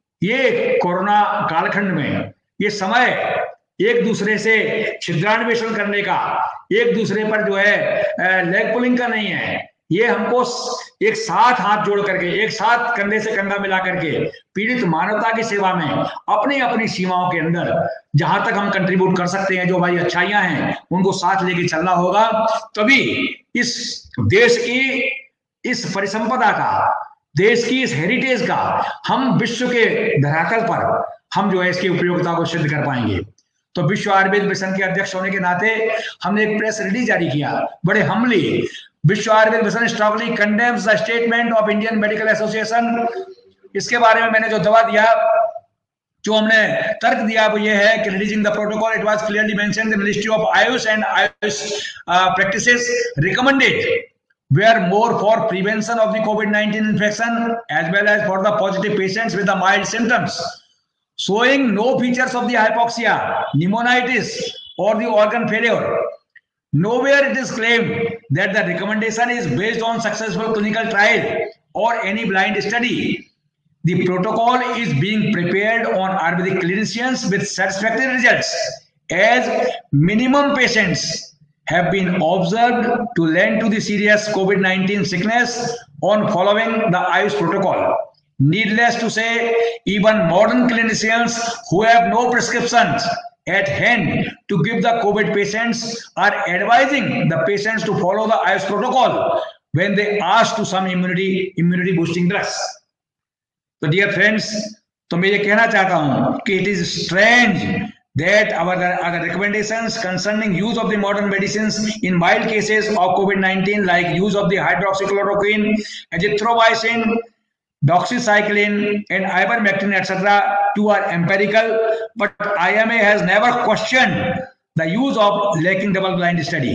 S2: ये कोरोना कालखंड में ये समय एक दूसरे से छिद्रान्वेषण करने का, एक दूसरे पर जो है लेग पुलिंग का नहीं है। ये हमको एक साथ हाथ जोड़ करके, एक साथ कंधे से कंधा मिला करके पीड़ित मानवता की सेवा में अपनी अपनी सीमाओं के अंदर जहां तक हम कंट्रीब्यूट कर सकते हैं, जो भाई अच्छाइयां हैं उनको साथ लेके चलना होगा। तभी इस देश की इस परिसंपदा का, देश की इस हेरिटेज का हम विश्व के धरातल पर हम जो है इसकी उपयोगिता को सिद्ध कर पाएंगे। तो विश्व आयुर्वेद मिशन के अध्यक्ष होने के नाते हमने एक प्रेस रिलीज जारी किया, बड़े हम्बली। विश्व Ayurveda mission strongly condemns the statement of Indian medical association. इसके बारे में मैंने जो दवा दिया, जो हमने तर्क दिया, वो ये है कि releasing the protocol it was clearly mentioned the ministry of AYUSH and AYUSH practices recommended were more for prevention of the COVID-19 infection as well as for the positive patients with the mild symptoms, showing no features of the hypoxia, pneumonitis or the organ failure. Nowhere it is claimed that the recommendation is based on successful clinical trial or any blind study. The protocol is being prepared on Ayurvedic clinicians with satisfactory results, as minimum patients have been observed to lend to the serious COVID-19 sickness on following the Ayush protocol. Needless to say, even modern clinicians who have no prescriptions at hand to give the COVID patients are advising the patients to follow the Ayush protocol when they ask to some immunity boosting drugs. So dear friends, तो मैं ये कहना चाहता हूँ कि it is strange that our recommendations concerning use of the modern medicines in mild cases of COVID-19, like use of the hydroxychloroquine, azithromycin, doxycycline and ivermectin, etc., too are empirical, but IMA has never questioned the use of lacking double-blind study.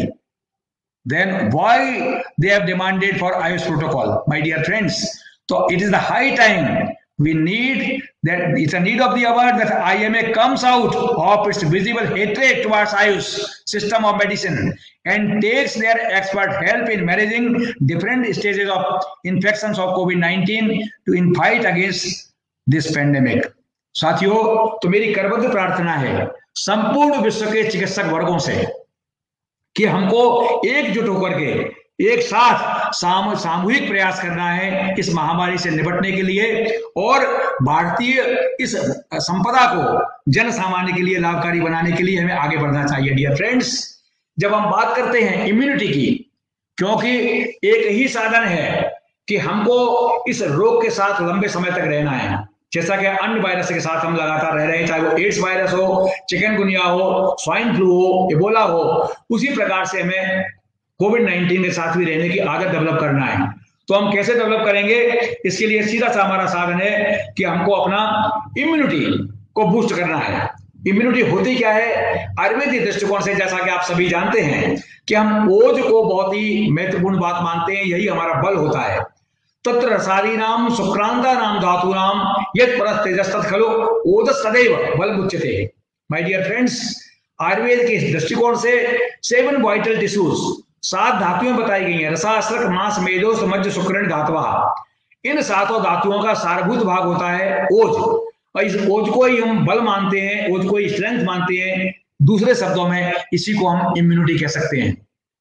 S2: Then why they have demanded for Ayush protocol, my dear friends? So it is the high time We need that, it's a need of the hour that IMA comes out of its visible hatred towards Ayush system of medicine and takes their expert help in managing different stages of infections of COVID-19 to in fight against this pandemic. साथियों, तो मेरी करबद्ध प्रार्थना है संपूर्ण विश्व के चिकित्सक वर्गों से कि हमको एकजुट होकर के एक साथ सामूहिक प्रयास करना है इस महामारी से निपटने के लिए और भारतीय इस संपदा को जन सामान्य के लिए लाभकारी बनाने के लिए हमें आगे बढ़ना चाहिए। डियर फ्रेंड्स, जब हम बात करते हैं इम्यूनिटी की, क्योंकि एक ही साधन है कि हमको इस रोग के साथ लंबे समय तक रहना है। जैसा कि अन्य वायरस के साथ हम लगातार रह रहे हैं, चाहे वो एड्स वायरस हो, चिकनगुनिया हो, स्वाइन फ्लू हो, इबोला हो, उसी प्रकार से हमें कोविड-19 के साथ भी रहने की आदत डेवलप करना है। तो हम कैसे डेवलप करेंगे? इसके लिए सीधा सा हमारा साधन है कि हमको अपना इम्यूनिटी को बूस्ट करना है। इम्यूनिटी होती क्या है? आयुर्वेदिक दृष्टिकोण से, जैसा कि आप सभी जानते हैं कि हम ओज को बहुत ही महत्वपूर्ण बात मानते हैं, यही हमारा बल होता है। तत्र रसादीनाम सुक्रांता नाम धातु नाम यत् परस तेजस्तत् खलु ओजस् सदैव बलमुच्यते। माय डियर फ्रेंड्स, आयुर्वेद के दृष्टिकोण से 7 वाइटल टिश्यूज 7 धातुएं बताई गई हैं। रसा, अस्रक, मांस, मेदोस, मज्ज, शुक्रण, धातवा। इन 7 धातुओं का सारभूत भाग होता है ओज, और इस ओज को ही हम बल मानते हैं, ओज को ही स्ट्रेंथ मानते हैं। दूसरे शब्दों में इसी को हम इम्यूनिटी कह सकते हैं।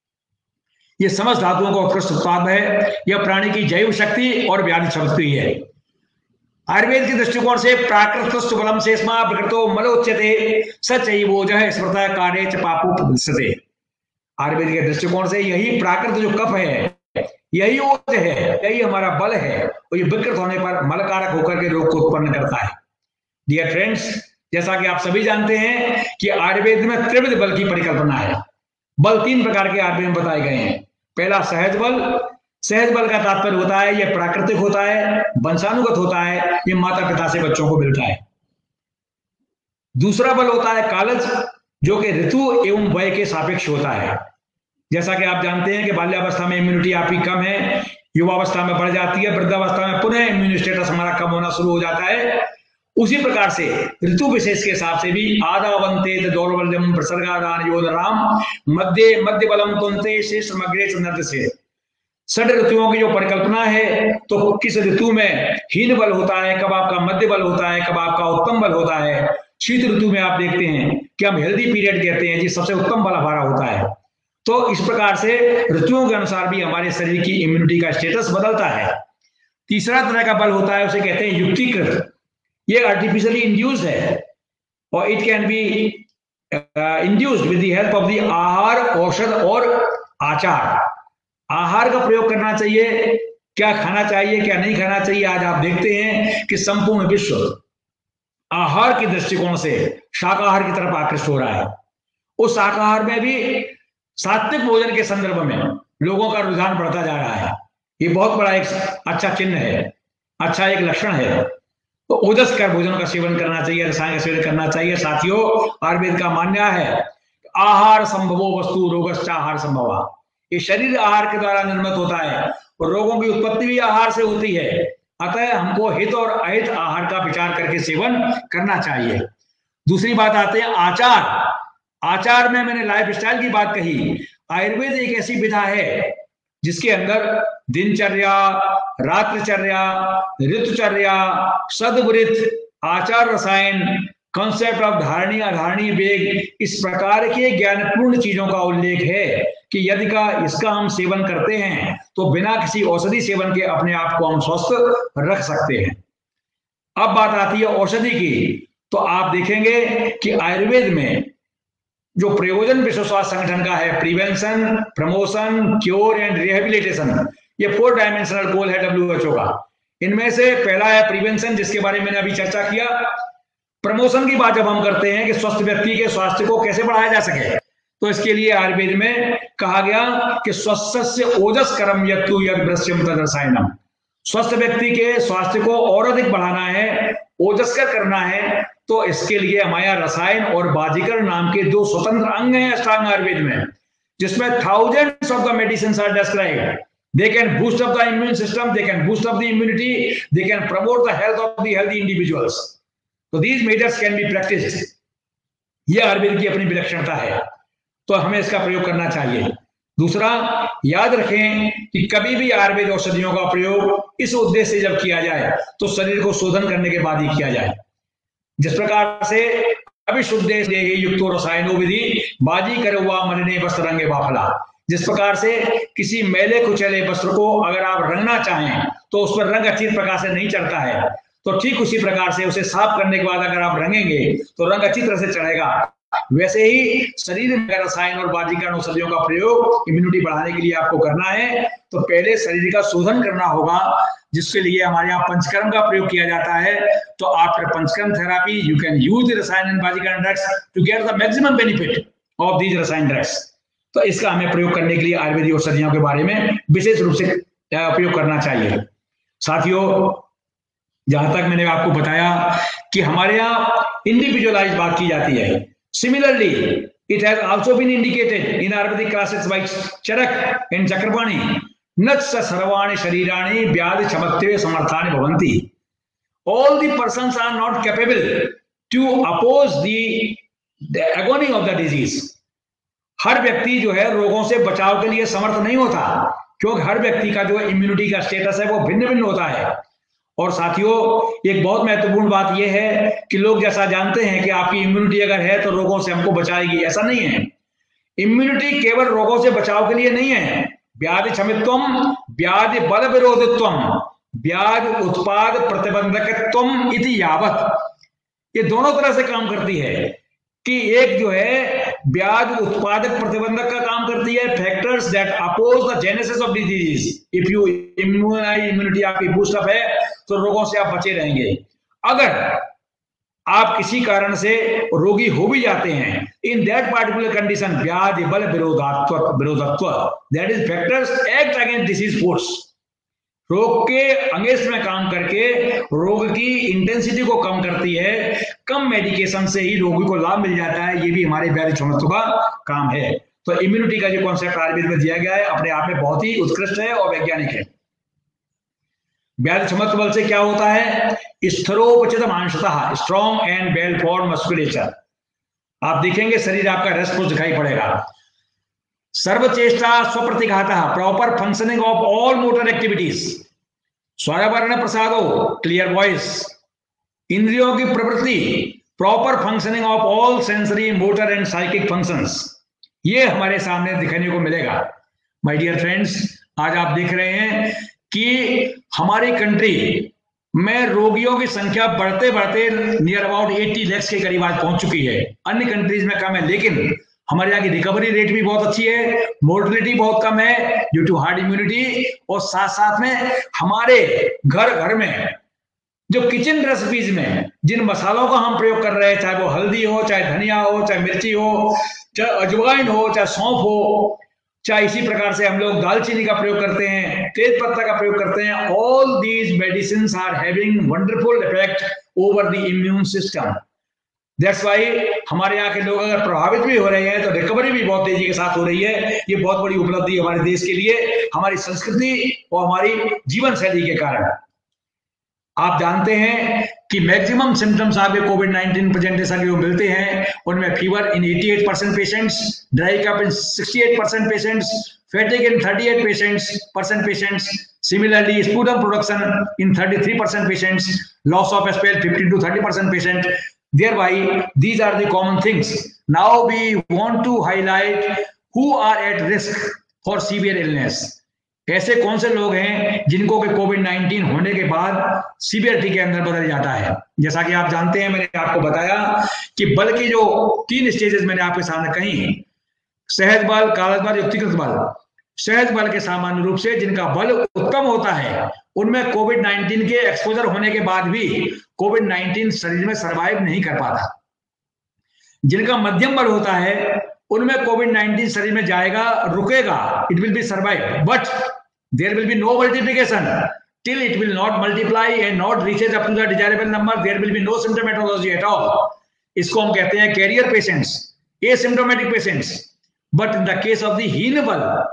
S2: ये समस्त धातुओं का उत्कृष्ट उत्पाद है। यह प्राणी की जैव शक्ति और व्याधि शक्ति है। आयुर्वेद के दृष्टिकोण से प्राकृत बलम से प्रकृतो मलोच्यते सचैवोजः स्मृतः कार्ये च पापो प्रदृश्यते। आयुर्वेद के दृष्टिकोण से यही प्राकृत जो कफ है, यही ओज है, यही हमारा बल है, और ये विकृत होने पर मलकारक होकर के रोग को उत्पन्न करता है। डियर फ्रेंड्स, जैसा कि आप सभी जानते हैं कि आयुर्वेद में त्रिविध बल की परिकल्पना है। बल 3 प्रकार के आयुर्वेद में बताए गए हैं। पहला सहज बल। सहज बल का तात्पर्य होता है यह प्राकृतिक होता है, वंशानुगत होता है, ये माता पिता से बच्चों को मिलता है। दूसरा बल होता है कालज, जो कि ऋतु एवं वय के सापेक्ष होता है। जैसा कि आप जानते हैं कि बाल्यावस्था में इम्यूनिटी आपकी कम है, युवावस्था में बढ़ जाती है, वृद्धावस्था में पुनः इम्यून स्टेटस हमारा कम होना शुरू हो जाता है। उसी प्रकार से ऋतु विशेष के हिसाब से भी आदावंते दौर्बल्यम प्रसर्गादान योधराम मध्य बलम तुंते शेष समग्रे नद से। 6 ऋतुओं की जो परिकल्पना है, तो किस ऋतु में हीन बल होता है, कब आपका मध्य बल होता है, कब आपका उत्तम बल होता है। शीत ऋतु में आप देखते हैं कि हम हेल्दी पीरियड कहते हैं जी, सबसे उत्तम बल हमारा होता है। तो इस प्रकार से ऋतुओं के अनुसार भी हमारे शरीर की इम्यूनिटी का स्टेटस बदलता है। तीसरा तरह का बल होता है, उसे कहते हैं युक्तिकृत। ये आर्टिफिशियली इंड्यूस्ड है और it can be induced with the help of the aahar, औषध और आचार। आहार का प्रयोग करना चाहिए, क्या खाना चाहिए, क्या नहीं खाना चाहिए। आज आप देखते हैं कि संपूर्ण विश्व आहार के दृष्टिकोण से शाकाहार की तरफ आकृष्ट हो रहा है। उस शाकाहार में भी सात्विक भोजन के संदर्भ में लोगों का रुझान बढ़ता जा रहा है। ये बहुत बड़ा एक अच्छा चिन्ह है, अच्छा एक लक्षण है। तो ओजस्कर भोजन का सेवन करना चाहिए, रसायन का सेवन करना चाहिए। साथियों, आयुर्वेद का मानना है आहार संभवो वस्तु रोगश्च आहार संभवा। ये शरीर आहार के द्वारा निर्मित होता है और रोगों की उत्पत्ति भी आहार से होती है। अतः हमको हित और अहित आहार का विचार करके सेवन करना चाहिए। दूसरी बात आते हैं आचार। आचार में मैंने लाइफ स्टाइल की बात कही। आयुर्वेद एक ऐसी विधा है जिसके अंदर दिनचर्या, रात्रिचर्या, ऋतुचर्या, सद्वृत्त, आचार रसायन, कॉन्सेप्ट ऑफ धारणीय अधारणीय वेग, इस प्रकार के ज्ञानपूर्ण चीजों का उल्लेख है कि यदि इसका हम सेवन करते हैं तो बिना किसी औषधि सेवन के अपने आप को हम स्वस्थ रख सकते हैं। अब बात आती है औषधि की, तो आप देखेंगे कि आयुर्वेद में जो प्रयोजन विश्व स्वास्थ्य संगठन का है, prevention, promotion, cure and rehabilitation, ये 4 डायमेंशनल गोल है WHO का। इनमें से पहला है प्रिवेंशन, जिसके बारे में मैंने अभी चर्चा किया। प्रमोशन की बात जब हम करते हैं कि स्वस्थ व्यक्ति के स्वास्थ्य को कैसे बढ़ाया जा सके, तो इसके लिए आयुर्वेद में कहा गया कि स्वस्थस्य ओजस कर्म यत्तु यद्रस्यम तदरसायनम। स्वस्थ व्यक्ति के स्वास्थ्य को और अधिक बढ़ाना है, ओजस्कर करना है, तो इसके लिए हमारा रसायन और बाजीकर नाम के 2 स्वतंत्र अंग हैं अष्टांग आयुर्वेद में, जिसमें thousands of the medicines are described. They can boost up the immune system, they can boost up the immunity, they can promote the health of the healthy individuals. So these measures can be practiced. ये आयुर्वेद की अपनी विलक्षणता है, तो हमें इसका प्रयोग करना चाहिए। दूसरा, याद रखें कि कभी भी आयुर्वेद औषधियों का प्रयोग इस उद्देश्य से जब किया जाए तो शरीर को शोधन करने के बाद ही किया जाए। जिस प्रकार से अभिशुद्ध युक्तो रसायनो विधि बाजी करे हुआ मलिने वस्त्र रंगे बाफला, जिस प्रकार से किसी मैले कुचले वस्त्र को अगर आप रंगना चाहें तो उस पर रंग अच्छी प्रकार से नहीं चढ़ता है, तो ठीक उसी प्रकार से उसे साफ करने के बाद अगर आप रंगेंगे तो रंग अच्छी तरह से चढ़ेगा। वैसे ही शरीर में रसायन और बाजीकरण औषधियों का प्रयोग इम्यूनिटी बढ़ाने के लिए आपको करना है तो पहले शरीर का शोधन करना होगा, जिसके लिए हमारे यहाँ पंचकर्म का प्रयोग किया जाता है। तो after panchakarma therapy you can use the rasayana and vajikarana drugs to get the maximum benefit of these rasayana drugs. तो इसका हमें प्रयोग करने के लिए आयुर्वेदिक औषधियों के बारे में विशेष रूप से प्रयोग करना चाहिए। साथियों, जहां तक मैंने आपको बताया कि हमारे यहाँ इंडिविजुअलाइज बात की जाती है, similarly it has also been indicated in ayurvedic classes by Charaka and Chakrapani, नच सर्वाणि शरीराणि व्याधि क्षमत्वे समर्थानि भवन्ति। All the persons are not capable to oppose the agony of the disease. हर व्यक्ति जो है रोगों से बचाव के लिए समर्थ नहीं होता, क्योंकि हर व्यक्ति का जो इम्यूनिटी का स्टेटस है वो भिन्न भिन्न होता है। और साथियों, एक बहुत महत्वपूर्ण बात यह है कि लोग जैसा जानते हैं कि आपकी इम्यूनिटी अगर है तो रोगों से हमको बचाएगी, ऐसा नहीं है। इम्यूनिटी केवल रोगों से बचाव के लिए नहीं है। व्याधि क्षमित्वम, व्याधि बल विरोधित्वम, व्याधि उत्पाद प्रतिबंधकत्वम इति यावत, ये दोनों तरह से काम करती है कि एक जो है व्याधि उत्पादक प्रतिबंधक का काम करती है, factors that oppose the genesis of disease. If you immunity आपकी बूस्ट अप है तो रोगों से आप बचे रहेंगे। अगर आप किसी कारण से रोगी हो भी जाते हैं, इन दैट पार्टिकुलर कंडीशन व्याधि बल विरोधत्व, that is factors act against disease force, रोग के अगेंस्ट में काम करके रोग की इंटेंसिटी को कम करती है। कम मेडिकेशन से ही रोगी को लाभ मिल जाता है, ये भी हमारे व्याधि क्षमत्व का काम है। तो इम्यूनिटी का जो कॉन्सेप्ट आयुर्वेद में दिया गया है अपने आप में बहुत ही उत्कृष्ट है और वैज्ञानिक है। व्याधि क्षमत्व बल से क्या होता है? स्थिरोपचित मांसतः, strong and well form musculature. आप देखेंगे शरीर आपका रेस्टफुल दिखाई पड़ेगा। सर्वचेष्टा स्वप्रतिघात, proper functioning of all motor activities, स्वरवर्ण प्रसादो, क्लियर वॉइस, इंद्रियों की प्रवृत्ति, proper functioning of all sensory motor and psychic functions, ये हमारे सामने दिखने को मिलेगा। माय डियर फ्रेंड्स, आज आप देख रहे हैं कि हमारी कंट्री में रोगियों की संख्या बढ़ते बढ़ते नियर अबाउट 80 लाख के करीब आज पहुंच चुकी है। अन्य कंट्रीज में कम है, लेकिन हमारे यहाँ की रिकवरी रेट भी बहुत अच्छी है, मोर्टिलिटी बहुत कम है ड्यू टू हार्ड इम्यूनिटी। और साथ साथ में हमारे घर घर में जो किचन रेसिपीज में जिन मसालों का हम प्रयोग कर रहे हैं, चाहे वो हल्दी हो, चाहे धनिया हो, चाहे मिर्ची हो, चाहे अजवाइन हो, चाहे सौंफ हो, चाहे इसी प्रकार से हम लोग दालचीनी का प्रयोग करते हैं, तेज पत्ता का प्रयोग करते हैं, all these medicines are having wonderful effect over the immune system. That's why हमारे यहाँ के लोग अगर प्रभावित भी हो रहे हैं तो रिकवरी भी बहुत तेजी के साथ हो रही है। ये बहुत बड़ी उपलब्धि हमारे देश के लिए, हमारी संस्कृति और हमारी जीवन शैली के कारण। आप जानते हैं कि मैक्सिमम सिम्टम्स आपके कोविड-19 प्रेजेंटेशन के मिलते हैं, उनमें fever in 88% patients, dry cough in 68% patients, fatigue in 38% patients, similarly sputum production in 33% patients, loss of smell 15 to 30% patient. Thereby, these are the common things. Now we want to highlight who are at risk for severe illness. ऐसे कौन से लोग हैं जिनको कि कोविड-19 होने के बाद सीवियरिटी के अंदर बदल जाता है। जैसा कि आप जानते हैं, मैंने आपको बताया कि बल की जो 3 स्टेजेस मैंने आपके सामने कही, सहज बल, कारक बल, युक्तिकृत बल। सहज बल के सामान्य रूप से जिनका बल उत्तम होता है, उनमें कोविड-19 के एक्सपोजर होने के बाद भी कोविड-19 शरीर में सर्वाइव नहीं कर पाता। जिनका मध्यम बल होता है, उनमें कोविड-19 शरीर में जाएगा, रुकेगा, it will be survive, but there will be no multiplication till it will not multiply and not reaches up to the desirable number, there will be no symptomatology at all. इसको हम कहते हैं carrier patients, asymptomatic patients. But in the case of the हीन बल,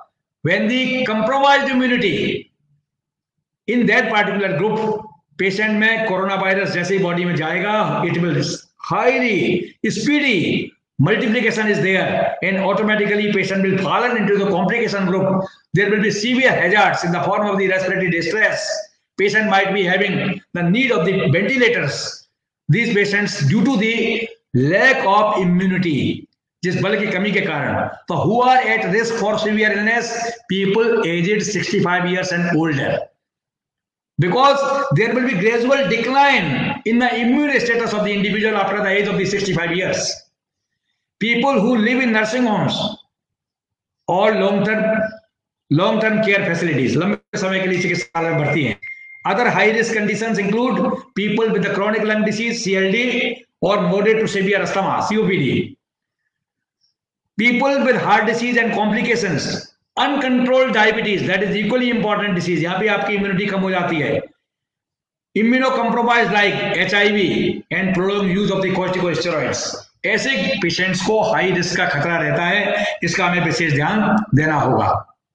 S2: when the compromised immunity in that particular group, patient में कोरोना वायरस जैसे ही बॉडी में जाएगा, it will highly speedy multiplication is there, and automatically patient will fall into the complication group. There will be severe hazards in the form of the respiratory distress. Patient might be having the need of the ventilators. These patients, due to the lack of immunity, जिस बल की कमी के कारण, तो who are at risk for severe illness? People aged 65 years and older. Because there will be gradual decline in the immune status of the individual after the age of the 65 years. People who live in nursing homes or long-term care facilities, लंबे समय के लिए चिकित्सालय में भर्ती हैं. Other high-risk conditions include people with the chronic lung disease, CLD, or moderate to severe asthma, COPD. People with heart disease and complications. Uncontrolled diabetes, that is equally important disease. यहाँ पे आपकी immunity कम हो जाती है. Immunocompromised like HIV and prolonged use of the corticosteroids. ऐसे पेशेंट्स को हाई रिस्क का खतरा रहता है, इसका हमें विशेष ध्यान देना होगा.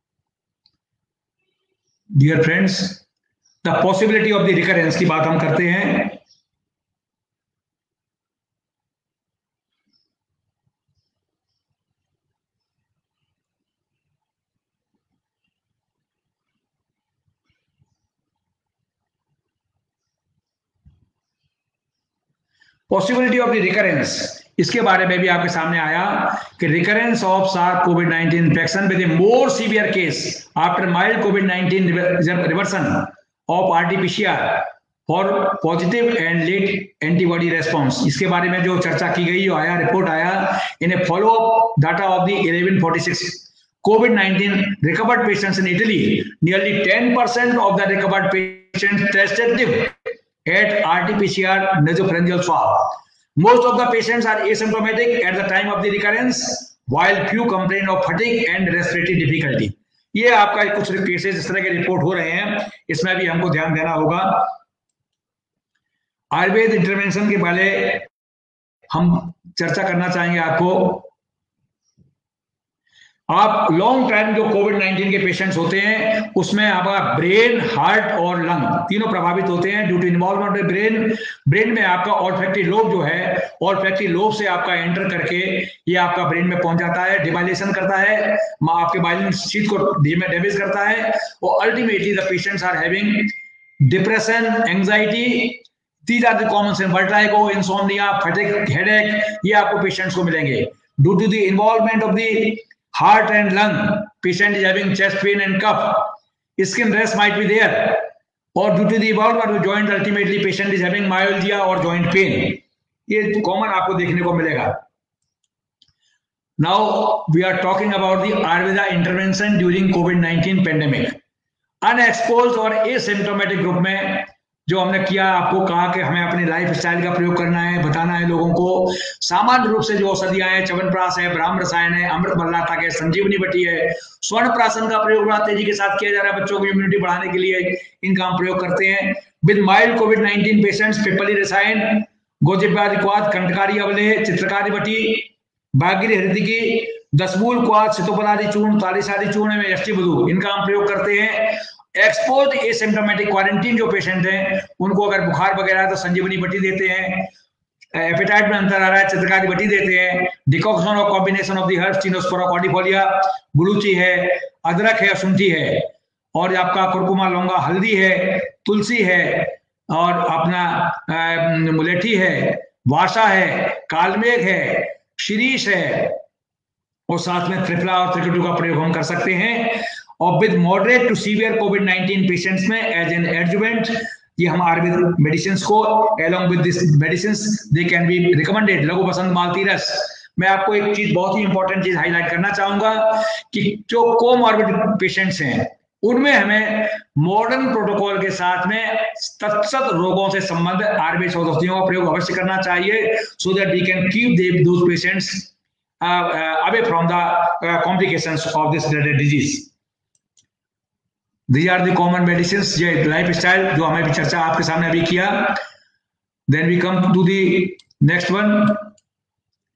S2: Dear friends, the possibility of the recurrence की बात हम करते हैं. पॉसिबिलिटी ऑफ द रिकरेंस, इसके बारे में भी आपके सामने आया कि recurrence of SARS-CoV-19 infection with a more severe case after mild कोविड-19 reversion of RT-PCR for positive and late antibody response. इसके बारे में जो चर्चा की गई, जो आया रिपोर्ट आया in a follow up data of the 1146 COVID-19 recovered patients in Italy. Nearly 10% of the recovered patients tested at RT-PCR nasopharyngeal swab. Most of the patients are asymptomatic at the time of the recurrence, while few complain of fatigue and respiratory difficulty. ये आपका कुछ केसेस इस तरह के रिपोर्ट हो रहे हैं, इसमें भी हमको ध्यान देना होगा. आयुर्वेद इंटरवेंशन के पहले हम चर्चा करना चाहेंगे आपको. आप लॉन्ग टाइम जो कोविड-19 के पेशेंट्स होते हैं, उसमें आपका ब्रेन, हार्ट और लंग तीनों प्रभावित होते हैं due to involvement of brain. Brain में आपका ऑल्फैक्टरी लोब जो है, ऑल्फैक्टरी लोब से आपका एंटर करके ये आपका ब्रेन में पहुंच जाता है, डिवाइलेशन करता है, आपके बाइलिन शीथ को डैमेज करता है, और ultimately the patients are having depression, anxiety. These are the common symptoms, vertigo, insomnia, fatigue, headache, ये आपको पेशेंट्स को मिलेंगे. Due to the involvement of the heart and lung, patient is having chest pain and cough, skin rash might be there, or due to the involvement of joint, ultimately patient is having myalgia or joint pain. ये कॉमन आपको देखने को मिलेगा. Now we are talking about the Ayurveda intervention during COVID-19 pandemic. Unexposed और asymptomatic ग्रुप में जो हमने किया, आपको कहा कि हमें अपनी लाइफ स्टाइल का प्रयोग करना है, बताना है लोगों को. सामान्य रूप से जो औषधियां हैं, च्यवनप्राश है, ब्राह्म रसायन है, अमृत मल्लाता है, संजीवनी बटी है, स्वर्ण प्राशन का प्रयोग बड़ा तेजी के साथ किया जा रहा है बच्चों की इम्यूनिटी बढ़ाने के लिए, इनका हम प्रयोग करते हैं. विद माइल्ड कोविड-19 पेशेंट्स, पिपली रसायन, गोजिब्बादी क्वाद, कंटकारी अवलेह, चित्रकारी बटी, बागिरी हृदय, दसमूल क्वाद, सितोपलादी चूर्ण, तालिसादी चूर्ण में एसटी बधू, इनका हम प्रयोग करते हैं. एक्सपोज एसिम्प्टोमेटिक क्वारंटीन जो पेशेंट हैं, उनको अगर बुखार वगैरह है तो संजीवनी बटी देते हैं. एपेटाइट में अंतर आ रहा है, चित्रकारी बटी देते हैं. डिकॉक्शन और combination of the herbs, tinospora cordifolia, गुलूची है, अदरक है, शुंठी है, और आपका कुरकुमा, लौंगा, हल्दी है, तुलसी है, और अपना मुलेठी है, वाशा है, कालमेघ है, शिरीष है, और साथ में त्रिफला और त्रिकटु का प्रयोग हम कर सकते हैं. और विद मॉडरेट टू सीवियर कोविड-19 पेशेंट्स में एज एन एडजुवेंट, ये हम आयुर्वेद मेडिसिन को along with this medicine they can be recommended. लघु बसंत मालती रस. मैं आपको एक चीज, बहुत ही इंपॉर्टेंट चीज हाईलाइट करना चाहूंगा कि जो कोमॉर्बिड पेशेंट्स हैं, उनमें हमें मॉडर्न प्रोटोकॉल के साथ में तत्सत रोगों से संबंधित आयुर्वेद औषधियों का प्रयोग अवश्य करना चाहिए, so that we can keep those patients away from the complications of this disease. These are the common medicines, ये लाइफस्टाइल जो हमें भी चर्चा आपके सामने अभी किया. Then we come to the next one.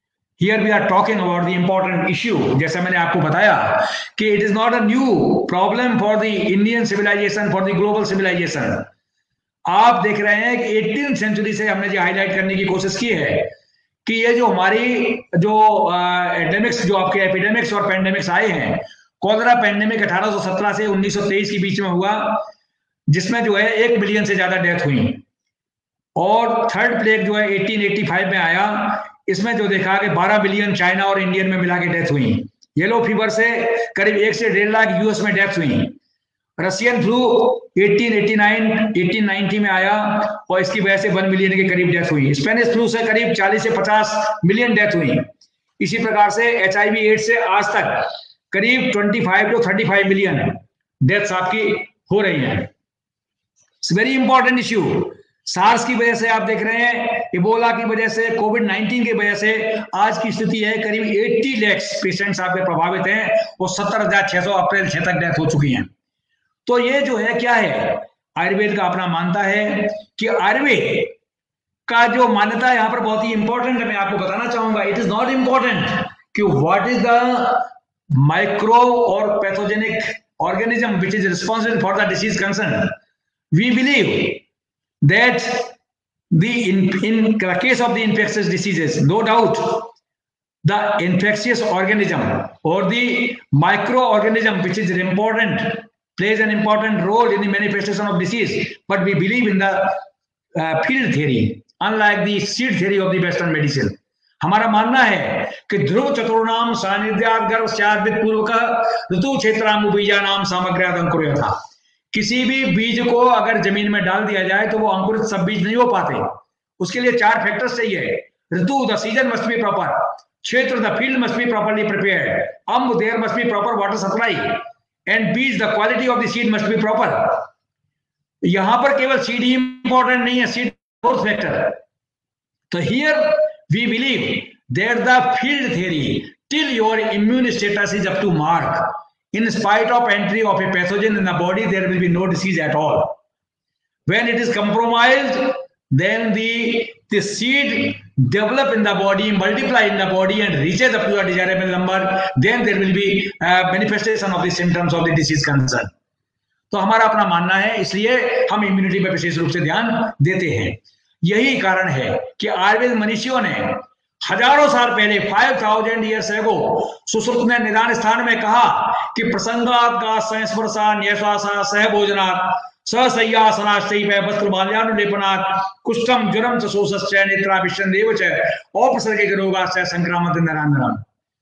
S2: Here we are talking about the important issue. जैसा मैंने आपको बताया कि it is not a new problem for the Indian civilization, for the global civilization. आप देख रहे हैं कि 18th सेंचुरी से हमने जो हाईलाइट करने की कोशिश की है कि ये जो हमारी जो एंडेमिक्स, जो आपके एपिडेमिक्स और पेंडेमिक्स आए हैं, कॉलरा पेंडेमिक 1817 से 1923 के बीच में हुआ, जिसमें जो है 1 मिलियन से ज्यादा डेथ हुई, और थर्ड प्लेग जो है 1885 में आया, इसमें जो देखा कि 12 मिलियन चाइना और इंडियन में मिला के डेथ हुई। येलो फीवर से करीब 1 से 1.5 लाख यूएस में डेथ हुई। रशियन फ्लू 1890 में आया और इसकी वजह से 1 मिलियन के करीब डेथ हुई। स्पेनिश फ्लू से करीब 40 से 50 मिलियन डेथ हुई। इसी प्रकार से HIV एड्स से आज तक करीब 25 to 35 मिलियन डेथ्स आपकी हो रही हैं। It's very important issue. SARS की वजह से आप देख रहे हैं, इबोला की वजह से, कोविड-19 की वजह से आज की स्थिति है करीब 80 लाख पेशेंट्स आपके प्रभावित हैं और 70,600 अप्रैल 6 तक डेथ हो चुकी हैं। तो ये जो है क्या है, आयुर्वेद का अपना मानता है कि आयुर्वेद का जो मान्यता है यहाँ पर बहुत ही इंपॉर्टेंट है। मैं आपको बताना चाहूंगा, इट इज नॉट इंपॉर्टेंट कि व्हाट इज द माइक्रो और pathogenic organism which is responsible for the disease concern. We believe that in the case of the infectious diseases, no doubt the infectious organism or the microorganism which is important plays an important role in the manifestation of disease, but we believe in the field theory, unlike the seed theory of the western medicine. हमारा मानना है कि ध्रुव चतुर्णाम सानिध्यात् गर्भस्याद् पूर्वक ऋतु क्षेत्राम बीजानाम सामग्र्यात् अंकुर्यथा। किसी भी बीज को अगर जमीन में डाल दिया जाए तो वो अंकुरित सब बीज नहीं हो पाते। उसके लिए 4 फैक्टर्स चाहिए। ऋतु, the season must be proper. क्षेत्र, the field must be properly prepared. अंब, there must be proper water supply. And बीज, the quality of the seed must be proper. यहां पर केवल सीड ही इंपॉर्टेंट नहीं है, सीड फोर्थ फैक्टर। तो here we believe that the field theory till your immune status is up to mark, in spite of entry of a pathogen in the body, there will be no disease at all. When it is compromised, then the seed develop in the body, multiply in the body and reaches up to a desirable number, then there will be manifestation of the symptoms of the disease concern. तो हमारा अपना मानना है, इसलिए हम इम्यूनिटी पर विशेष रूप से ध्यान देते हैं। यही कारण है कि आयुर्वेद मनीषियों ने हजारों साल पहले 5000 years ago सुश्रुत ने निदान स्थान में कहा कि प्रसंगात का संस्पर्शा न्यश्वासा सह भोजनात् सहसय्यासनाश्चैव वस्त्रमाल्यानुलेपनात् कुष्ठम ज्वरम च शोषश्च नेत्राभिषन्देव च अपसर्गिक रोगाश्च संक्रामन्त नरानरम्।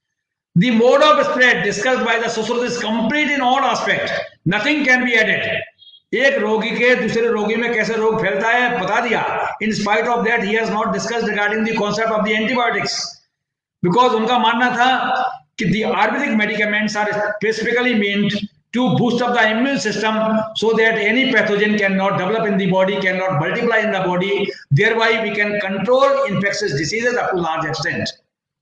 S2: The mode of spread discussed by the Susruta is complete in all aspects. Nothing can be added. एक रोगी के दूसरे रोगी में कैसे रोग फैलता है बता दिया। In spite of that, he has not discussed regarding the concept of the antibiotics, because उनका मानना था कि the Ayurvedic medicaments are specifically meant to boost up the immune system so that any pathogen cannot develop in the body, cannot multiply in the body. Thereby, we can control infectious diseases up to large extent.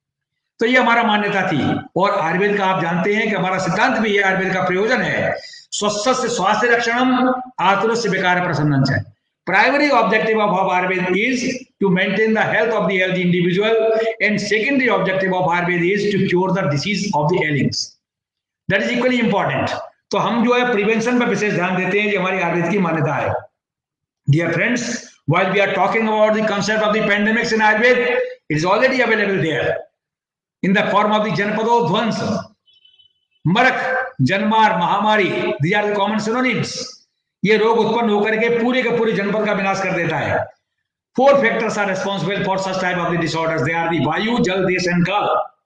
S2: तो ये हमारा मान्यता थी। और आयुर्वेद का आप जानते हैं कि हमारा सिद्धांत भी ये आयुर्वेद का प्रयोजन है। स्वस्थ स्वास्थ्य रक्षणम आतुरस्य विकार प्रसन्नञ्च। Primary objective of Ayurveda is to maintain the health of the healthy individual, and secondary objective of Ayurveda is to cure the disease of the ailings. That is equally important. तो हम जो है प्रिवेंशन पर विशेष ध्यान देते हैं, ये हमारी आयुर्वेद की मान्यता है। Dear friends, while we are talking about the concept of the pandemics in Ayurveda, it is already available there in the form of the Janpado Dhvans, Marak, Janmar, Mahamari. These are the common synonyms. ये रोग उत्पन्न होकर के पूरे के पूरे जनपद का विनाश कर देता है। 4 factors are responsible for such type of the disorders. They are the वायु, जल, देश and काल।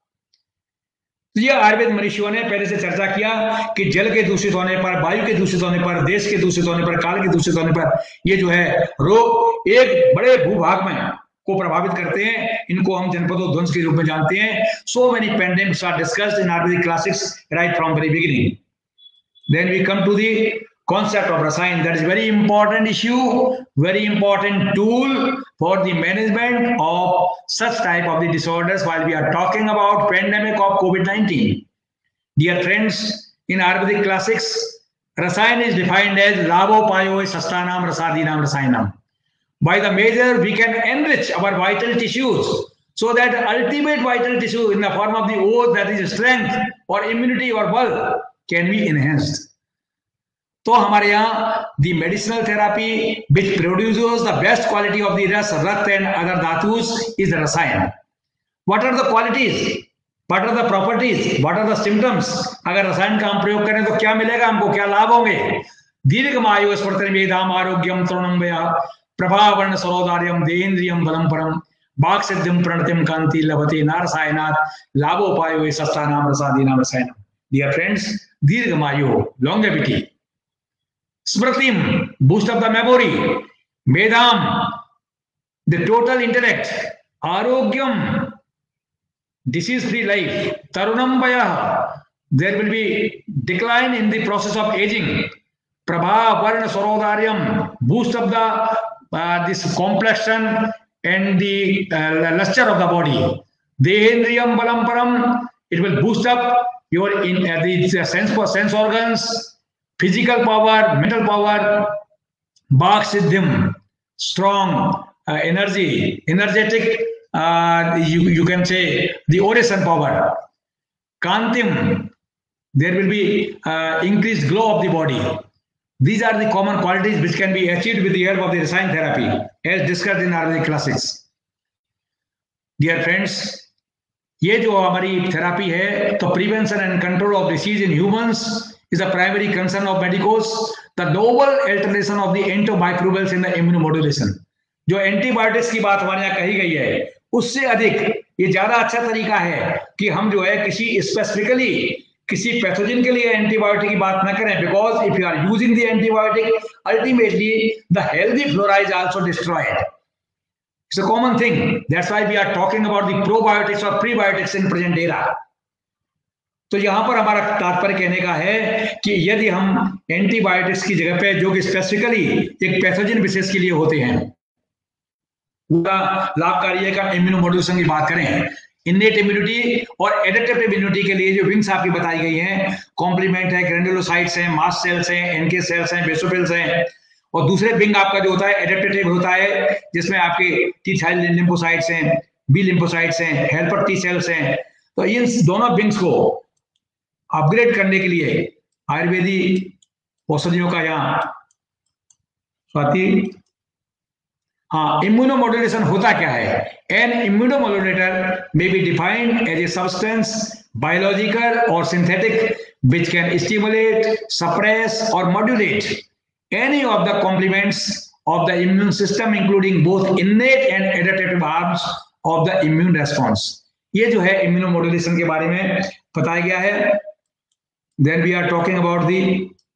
S2: तो ये आयुर्वेद मनीषियों ने पहले से चर्चा किया कि जल के दूषित होने पर, वायु के दूषित होने पर, देश के दूषित होने पर, काल के दूषित होने पर ये जो है रोग एक बड़े भूभाग में को प्रभावित करते हैं। इनको हम जनपदों ध्वंस के रूप में जानते हैं। So many pandemics are discussed in Ayurvedic classics right from very beginning. Then we come to the concept of rasayan. That is very important issue, very important tool for the management of such type of the disorders while we are talking about pandemic of COVID-19. Dear friends, in Ayurvedic classics, rasayan is defined as lavopayo sastanam rasadinam rasayanam. By the measure we can enrich our vital tissues so that ultimate vital tissue in the form of the O, that is strength or immunity or bulk, can be enhanced. तो हमारे यहाँ the medicinal therapy which produces the best quality of the ras, rath and other dhatus is the rasayan. What are the qualities? What are the properties? What are the symptoms? अगर रसायन का हम प्रयोग करें तो क्या मिलेगा हमको, क्या लाभ होंगे? दीर्घमायु स्फूर्तिर्मेधाम आरोग्यम तरुणम वया प्रभावर्ण सरोदार्यम देहेन्द्रियम बलम परम बाक सिद्धिम प्रणतिम कांति लभते नारसायनात् लाभोपायो सस्तानाम रसादीनाम रसायनम. Dear friends, दीर्घमायु, longevity. Smritim, boost of the memory. Medham, the total intellect. Arogyam, disease-free life. Tarunam vaya, there will be decline in the process of aging. Prabha varna sorodaryam, boost of the this complexion and the luster of the body. Dehendriyam balam param, it will boost up your the sense organs. Physical power, mental power, Bak Siddhim, strong energy, energetic, you can say the oration power. Kantim, there will be increased glow of the body. These are the common qualities which can be achieved with the help of the Rasayan therapy, as discussed in Ayurvedic classics. Dear friends, ये जो हमारी थेरापी है, तो prevention and control of disease in humans is a primary concern of medicos. The novel alternation of the antimicrobials in the immunomodulation. जो एंटीबायोटिक्स की बात हमारे यहाँ कही गई है, उससे अधिक ये ज्यादा अच्छा तरीका है कि हम जो है किसी स्पेसिफिकली किसी पैथोजन के लिए एंटीबायोटिक की बात न करें, because if you are using the antibiotic ultimately the healthy flora is also destroyed. It's a common thing. That's why we are talking about the probiotics और प्रीबायोटिक्स इन प्रेजेंट एरा. तो यहां पर हमारा तात्पर्य कहने का है कि यदि हम एंटीबायोटिक्स की जगह पे जो कि स्पेसिफिकली एक पैथोजन विशेष के लिए होते हैं, पूरा लाभकारी है का इम्यूनोमॉड्यूलेशन की बात करें, इन्नेट इम्यूनिटी और एडेप्टिव इम्यूनिटी के लिए जो विंग्स आपकी बताई गई हैं, कॉम्प्लीमेंट है, ग्रेनुलोसाइट्स हैं, मास्ट सेल्स हैं, एनके सेल्स हैं, बेसोफिल्स हैं, और दूसरे विंग आपका जो होता है एडेप्टेटिव होता है, जिसमें आपके टी थाइल लिम्फोसाइट्स हैं, बी लिम्फोसाइट्स हैं, हेल्पर टी सेल्स हैं. तो इन दोनों विंग्स को अपग्रेड करने के लिए आयुर्वेदिक औषधियों का यहाँ स्वाति, हाँ, इम्यूनोमॉड्यूलेशन होता क्या है? An immunomodulator may be defined as a substance, biological और synthetic, which can stimulate, suppress or modulate any of the complements of the immune system, including both innate and adaptive arms of the immune response. ये जो है इम्यूनोमॉड्यूलेशन के बारे में बताया गया है. Then we are talking about the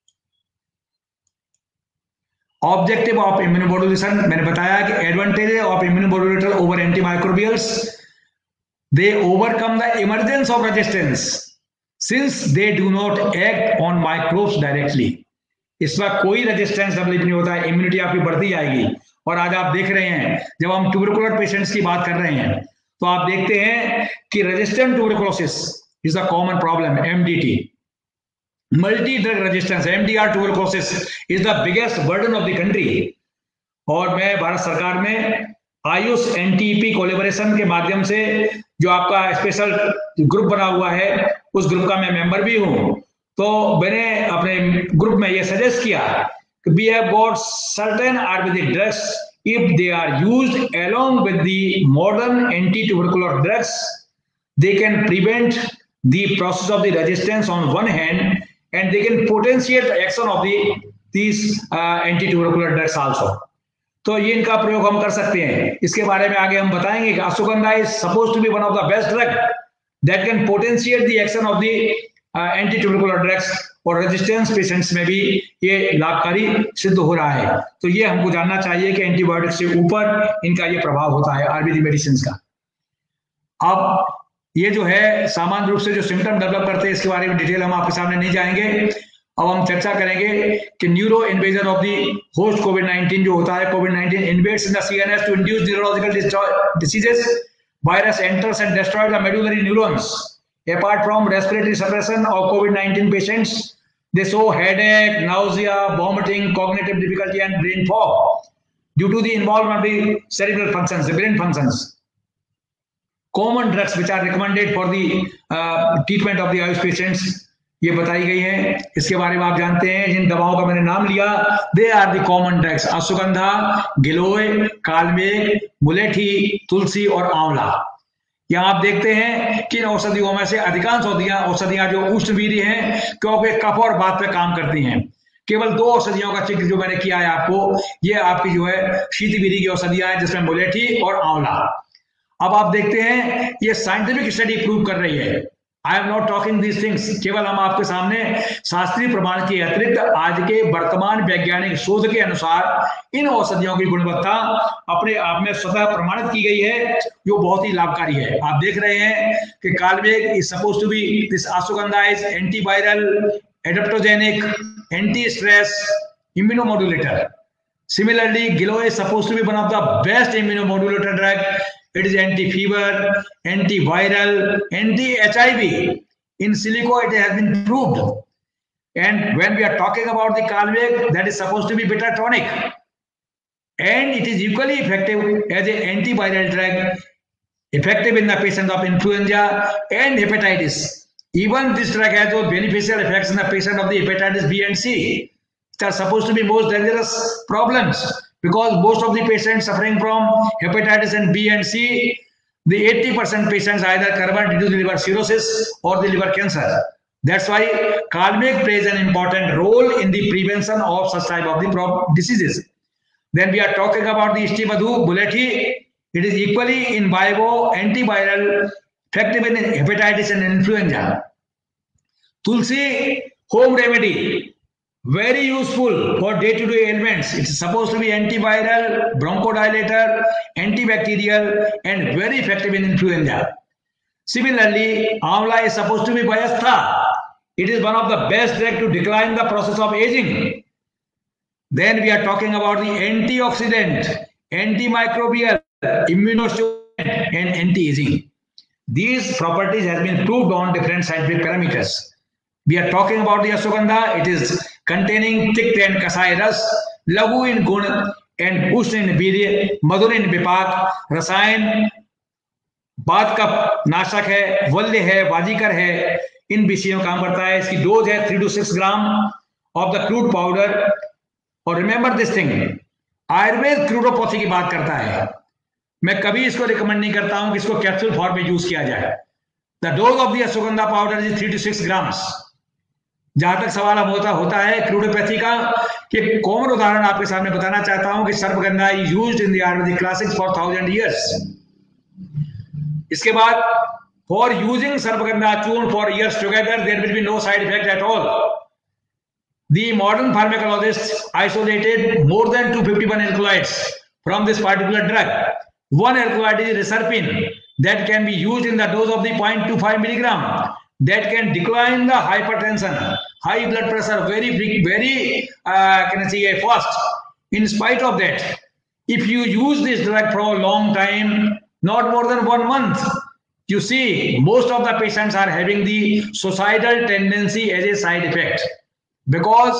S2: objective of immunomodulation. मैंने बताया कि advantage of immunomodulator over antimicrobials, they overcome the emergence of resistance since they do not act on microbes directly. इसमें कोई रेजिस्टेंस डेवलप नहीं होता है, इम्यूनिटी आपकी बढ़ती जाएगी. और आज आप देख रहे हैं जब हम ट्यूबरकुलर पेशेंट्स की बात कर रहे हैं तो आप देखते हैं कि resistant tuberculosis is a common problem. MDT, multi drug resistance, MDR tuberculosis is the biggest burden of the country. और मैं भारत सरकार में आयुष एनटीपी कोलैबोरेशन के माध्यम से जो आपका स्पेशल ग्रुप बना हुआ है, उस ग्रुप का मैं मेंबर भी हूं. तो मैंने अपने ग्रुप में ये सजेस्ट किया कि we have got certain ayurvedic drugs, if they are used along with the modern anti tubercular drugs, they can prevent the process of the resistance on one hand and they can potentiate the action of these anti-tubercular drugs also. तो ये इनका प्रयोग हम कर सकते हैं. इसके बारे में आगे हम बताएंगे कि ashwagandha is supposed to be one of the best drug that can potentiate the action of the anti-tubercular drugs, और रेजिस्टेंस पेशेंट्स में भी ये लाभकारी सिद्ध हो रहा है. तो ये हमको जानना चाहिए कि एंटीबायोटिक से ऊपर इनका ये प्रभाव होता है आयुर्वेदिक मेडिसिन का. अब ये जो है सामान्य रूप से जो सिम्टम डेवलप करते हैं इसके बारे में डिटेल हम आपके सामने नहीं जाएंगे. अब हम चर्चा करेंगे कि neuro invasion of the host कोविड-19 जो होता है, कोविड-19 invades in the CNS to induce neurological diseases. Virus enters and destroy the medullary neurons. Apart from respiratory suppression of कोविड-19 patients, they show headache, nausea, vomiting, cognitive difficulty and brain fog due to the involvement of the cerebral functions, the brain functions. Common drugs which are recommended for the treatment of the Ayush patients, ये बताई गई है। इसके बारे में आप जानते हैं, जिन दवाओं का मैंने नाम लिया, they are the common drugs, ashwagandha, giloy, kalmegh, mulethi, tulsi और आंवला। यहाँ आप देखते हैं कि इन औषधियों में से अधिकांश औषधियां जो उष्णवीर्य हैं, क्योंकि कफ और वात पे काम करती हैं। केवल 2 औषधियों का जिक्र जो मैंने किया है आपको, ये आपकी जो है शीतवीर्य की औषधियां हैं, जिसमें मुलेठी और आंवला। अब आप देखते हैं ये साइंटिफिक स्टडी प्रूव कर रही है। I am not talking these things, केवल हम आपके सामने शास्त्रीय प्रमाण के अतिरिक्त आज के वर्तमान वैज्ञानिक शोध के अनुसार इन औषधियों की गुणवत्ता अपने आप में स्वतः प्रमाणित की गई है, जो बहुत ही लाभकारी है। आप देख रहे हैं कि kalmegh is suppose to be, this ashwagandha is antiviral, adaptogenic, anti stress, immunomodulator. Similarly, Giloy is supposed to be one of the best immunomodulator drug. It is anti-fever, antiviral, anti-HIV. In silico, it has been proved. And when we are talking about the Kalmeg, that is supposed to be bitter tonic. And it is equally effective as an antiviral drug, effective in the patients of influenza and hepatitis. Even this drug has those beneficial effects in the patient of the hepatitis B and C. Are supposed to be most dangerous problems, because most of the patients suffering from hepatitis and B and C, the 80% patients either convert into the liver cirrhosis or the liver cancer. That's why Kalmeg plays an important role in the prevention of such type of the diseases. Then we are talking about the Istivadhu, Mulethi. It is equally in vivo, antiviral, effective in hepatitis and influenza. Tulsi, home remedy. Very useful for day-to-day ailments. It's supposed to be antiviral, bronchodilator, antibacterial, and very effective in influenza. Similarly, Amla is supposed to be Vayastha. It is one of the best drugs to decline the process of aging. Then we are talking about the antioxidant, antimicrobial, immunostimulant, and anti-aging. These properties have been proved on different scientific parameters. We are talking about the Ashwagandha. It is containing Tikta and Kasai ras, Lagu in Gun, and Ushna in Virya, Madhur in Vipak, Rasayan, बात का नाशक है, वल्य है, वाजीकर है, इन विषयों काम करता है। इसकी डोज है 3 to 6 gram of the crude powder. और remember this thing, Ayurveda crudopathy की बात करता है। मैं कभी इसको रिकमेंड नहीं करता हूं कि इसको कैप्सूल फॉर्म में यूज किया जाए। The dose of the ashwagandha powder is 3 to 6 grams. जहां तक सवाल अब होता है क्रूडोपैथी का, कि कॉमन उदाहरण आपके सामने बताना चाहता हूं कि sarpagandha is used in the Ayurvedic classics for 1000 years। इसके बाद for using sarpagandha churna for years together there will be no side effect at all. The modern pharmacologists isolated more than 251 alkaloids from this particular drug. One alkaloid is reserpine that can be used in the dose of the 0.25 milligram that can decline the hypertension, high blood pressure very fast. In spite of that, if you use this drug for a long time, not more than 1 month, you see most of the patients are having the suicidal tendency as a side effect, because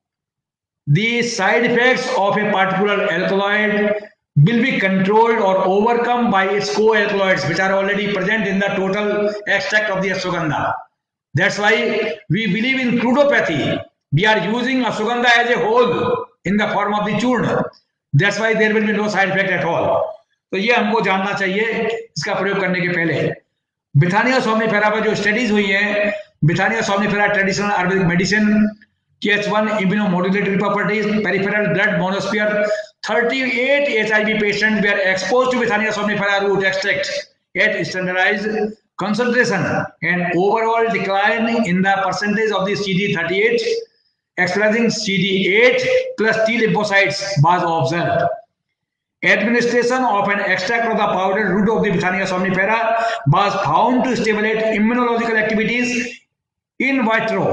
S2: the side effects of a particular alkaloid will be controlled or overcome by its co-alkaloids, which are already present in the total extract of the ashwagandha. That's why we believe in crudopathy. We are using ashwagandha as a whole in the form of the churna. That's why there will be no side effect at all. तो ये हमको जानना चाहिए इसका प्रयोग करने के पहले। बिथानिया सोमनिफेरा पर जो स्टडीज हुई हैं, Withania somnifera traditional Ayurvedic medicine, TH1 immunomodulatory properties, peripheral blood monosphere, 38 HIV patients were exposed to Bithania somnifera root extract at standardized concentration, and overall decline in the percentage of the CD38 expressing CD8 plus T lymphocytes was observed. Administration of an extract of the powdered root of the Bithania somnifera was found to stimulate immunological activities in vitro.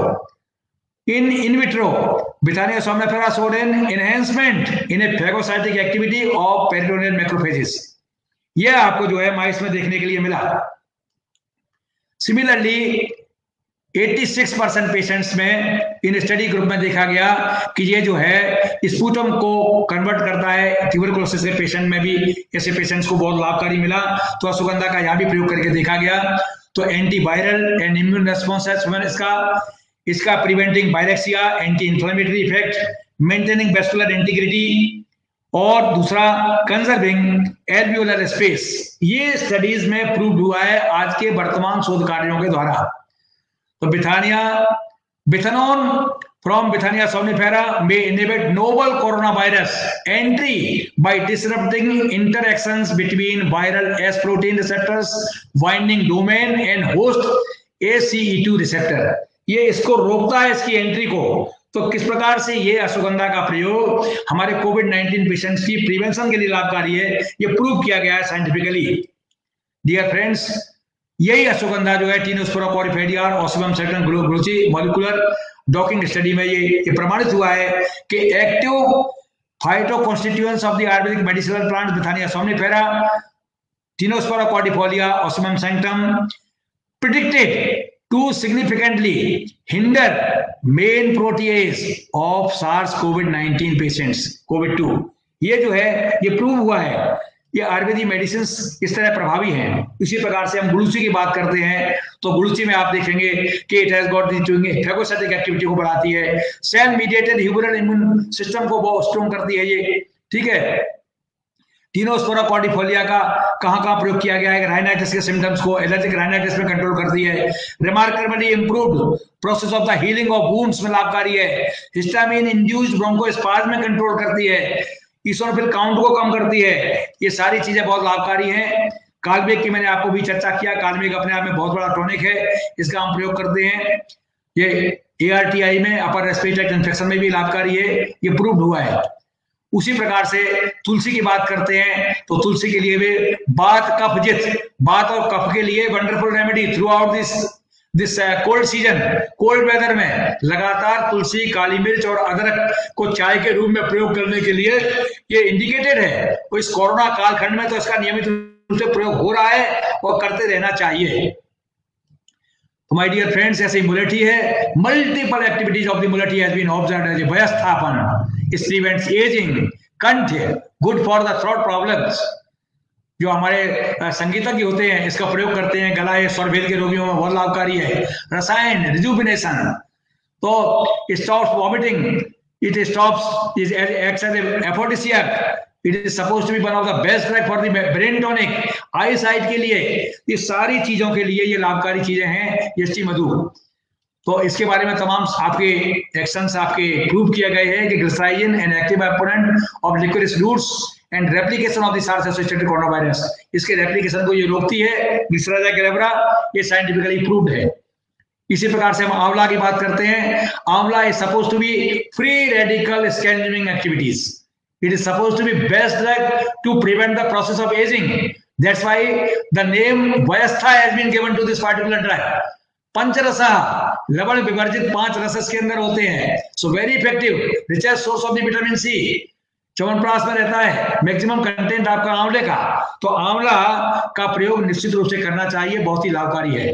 S2: In vitro, Bithania somnifera showed an enhancement in a phagocytic activity of peritoneal macrophages. यह आपको जो है माइस में देखने के लिए मिला। Similarly, 86% पेशेंट्स में इन स्टडी ग्रुप में देखा गया कि ये जो है स्पूटम को कन्वर्ट करता है। ट्यूबरकुलोसिस के पेशेंट में भी ऐसे पेशेंट्स को बहुत लाभकारी मिला। तो अश्वगंधा का यहाँ भी प्रयोग करके देखा गया। तो एंटीवायरल एंड इम्यून रेस्पॉन्स है इसका preventing pyrexia, anti inflammatory effect, maintaining vascular integrity, और दूसरा कंजर्विंग एल्वियोलर स्पेस। ये स्टडीज में प्रूव हुआ है आज के वर्तमान शोध कार्यों के द्वारा। तो बिथानोन from Bithania somnifera may inhibit novel coronavirus entry by disrupting interactions between viral S protein receptors binding domain and host ACE2 receptor। ये इसको रोकता है, इसकी एंट्री को। तो किस प्रकार से ये अश्वगंधा का प्रयोग हमारे कोविड-19 पेशेंट्स की प्रिवेंशन के लिए लाभकारी है, ये प्रूव किया गया है साइंटिफिकली। डियर फ्रेंड्स, यही अश्वगंधा जो है टीनोस्पोरा कॉरिफेडिया और ओसिबम सेक्टम ग्लूची मॉलिक्यूलर डॉकिंग स्टडी में ये प्रमाणित हुआ है कि active phytoconstituents of the Ayurvedic medicinal plant Withania somnifera, Tinospora cordifolia, Ocimum sanctum predicted to significantly hinder main protease of SARS कोविड-19 पेशेंट्स कोविड-2। ये जो है ये प्रूव हुआ है, ये आयुर्वेदिक मेडिसिन इस तरह प्रभावी हैं। इसी प्रकार से हम गुलूची की बात करते हैं तो गुलूची में आप देखेंगे कि it has got the phagocytic activity को बढ़ाती है, cell mediated humoral immune system को बहुत स्ट्रॉन्ग करती है ये, ठीक है। टीनोस्पोरा कॉर्डिफोलिया का कहां प्रयोग किया गया है, राइनाइटिस के सिम्टम्स को, एलर्जिक राइनाइटिस में कंट्रोल करती है, remarkably improved process of the healing of wounds में लाभकारी है, हिस्टामिन इंड्यूस्ड ब्रोंकोस्पाज्म में कंट्रोल करती है, ईसोनोफिल काउंट को कम करती है। ये सारी चीजें बहुत लाभकारी हैं। कालमेघ की मैंने आपको भी चर्चा किया, कालमेघ अपने आप में बहुत बड़ा टॉनिक है, इसका हम प्रयोग करते हैं। ये ARTI में अपर रेस्पिरेटरी इन्फेक्शन में भी लाभकारी है, ये प्रूव्ड हुआ है। उसी प्रकार से तुलसी की बात करते हैं तो तुलसी के लिए भी बात और कफ के लिए wonderful remedy throughout this cold season, cold weather में लगातार तुलसी, काली मिर्च और अदरक को चाय के रूप में प्रयोग करने के लिए ये इंडिकेटेड है। तो इस कोरोना कालखंड में तो इसका नियमित रूप से प्रयोग हो रहा है और करते रहना चाहिए। तो माय डियर फ्रेंड्स, ऐसे मुलेठी है, multiple activities of the mulethi has been observed as a वयस्थापन, इट प्रिवेंट्स एजिंग, कंठ, good for the throat problems. जो हमारे संगीतज्ञ होते हैं इसका प्रयोग करते हैं, गला या स्वर भेद के रोगियों में बहुत लाभकारी है। रसायन, रिजुविनेशन, तो stops vomiting, it stops is acts as aphrodisiac, it is suppose to be one of the best drug for the brain tonic, eyesight के लिए, ये सारी चीजों के लिए ये लाभकारी चीजें हैं यष्टि मधु। तो इसके बारे में तमाम आपके एक्शंस आपके प्रूव किए गए हैं कि glycyrrhizin an active component of liquid fluids and replication of the SARS associated corona virus, इसके रेप्लिकेशन को ये रोकती है ग्लिसराइजा ग्रेविरा, ये साइंटिफिकली प्रूव्ड है। इसी प्रकार से हम आंवला की बात करते हैं। Amla is suppose to be free radical scavenging activities, it is suppose to be best drug to prevent the process of aging, that's why the name वयस्था has been given to this particular drug. पंचरसा, लवण विवर्जित 5 रस इसके अंदर होते हैं, so very effective, richest source of the vitamin C, chyawanprash में रहता है मैक्सिमम कंटेंट आपका आंवले का। तो आंवला का प्रयोग निश्चित रूप से करना चाहिए, बहुत ही लाभकारी है।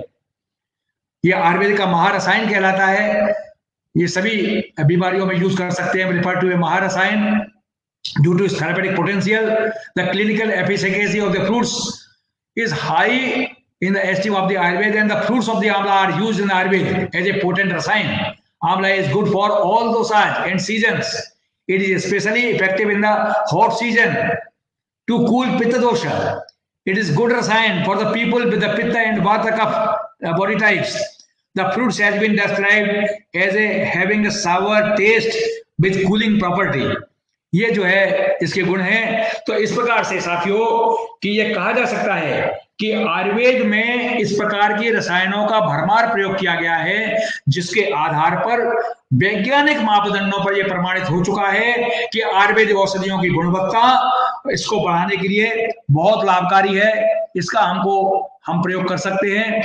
S2: यह आयुर्वेद का महारसायन कहलाता है, ये सभी बीमारियों में यूज कर सकते हैं। रिफर टू ए महारसायन due to its therapeutic potential, the clinical efficiency of the fruits is high in the esteem of the Ayurveda, and the fruits of the amla are used in Ayurveda as a potent rasayan. Amla is good for all dosage and seasons. It is especially effective in the hot season to cool pitta dosha. It is good rasayan for the people with the pitta and vata kapha body types. The fruits has been described as a having a sour taste with cooling property. ये जो है इसके गुण हैं। तो इस प्रकार से साथियों कि ये कहा जा सकता है कि आयुर्वेद में इस प्रकार के रसायनों का भरमार प्रयोग किया गया है, जिसके आधार पर वैज्ञानिक मापदंडों पर यह प्रमाणित हो चुका है कि आयुर्वेदिक औषधियों की गुणवत्ता इसको बढ़ाने के लिए बहुत लाभकारी है। इसका हम प्रयोग कर सकते हैं,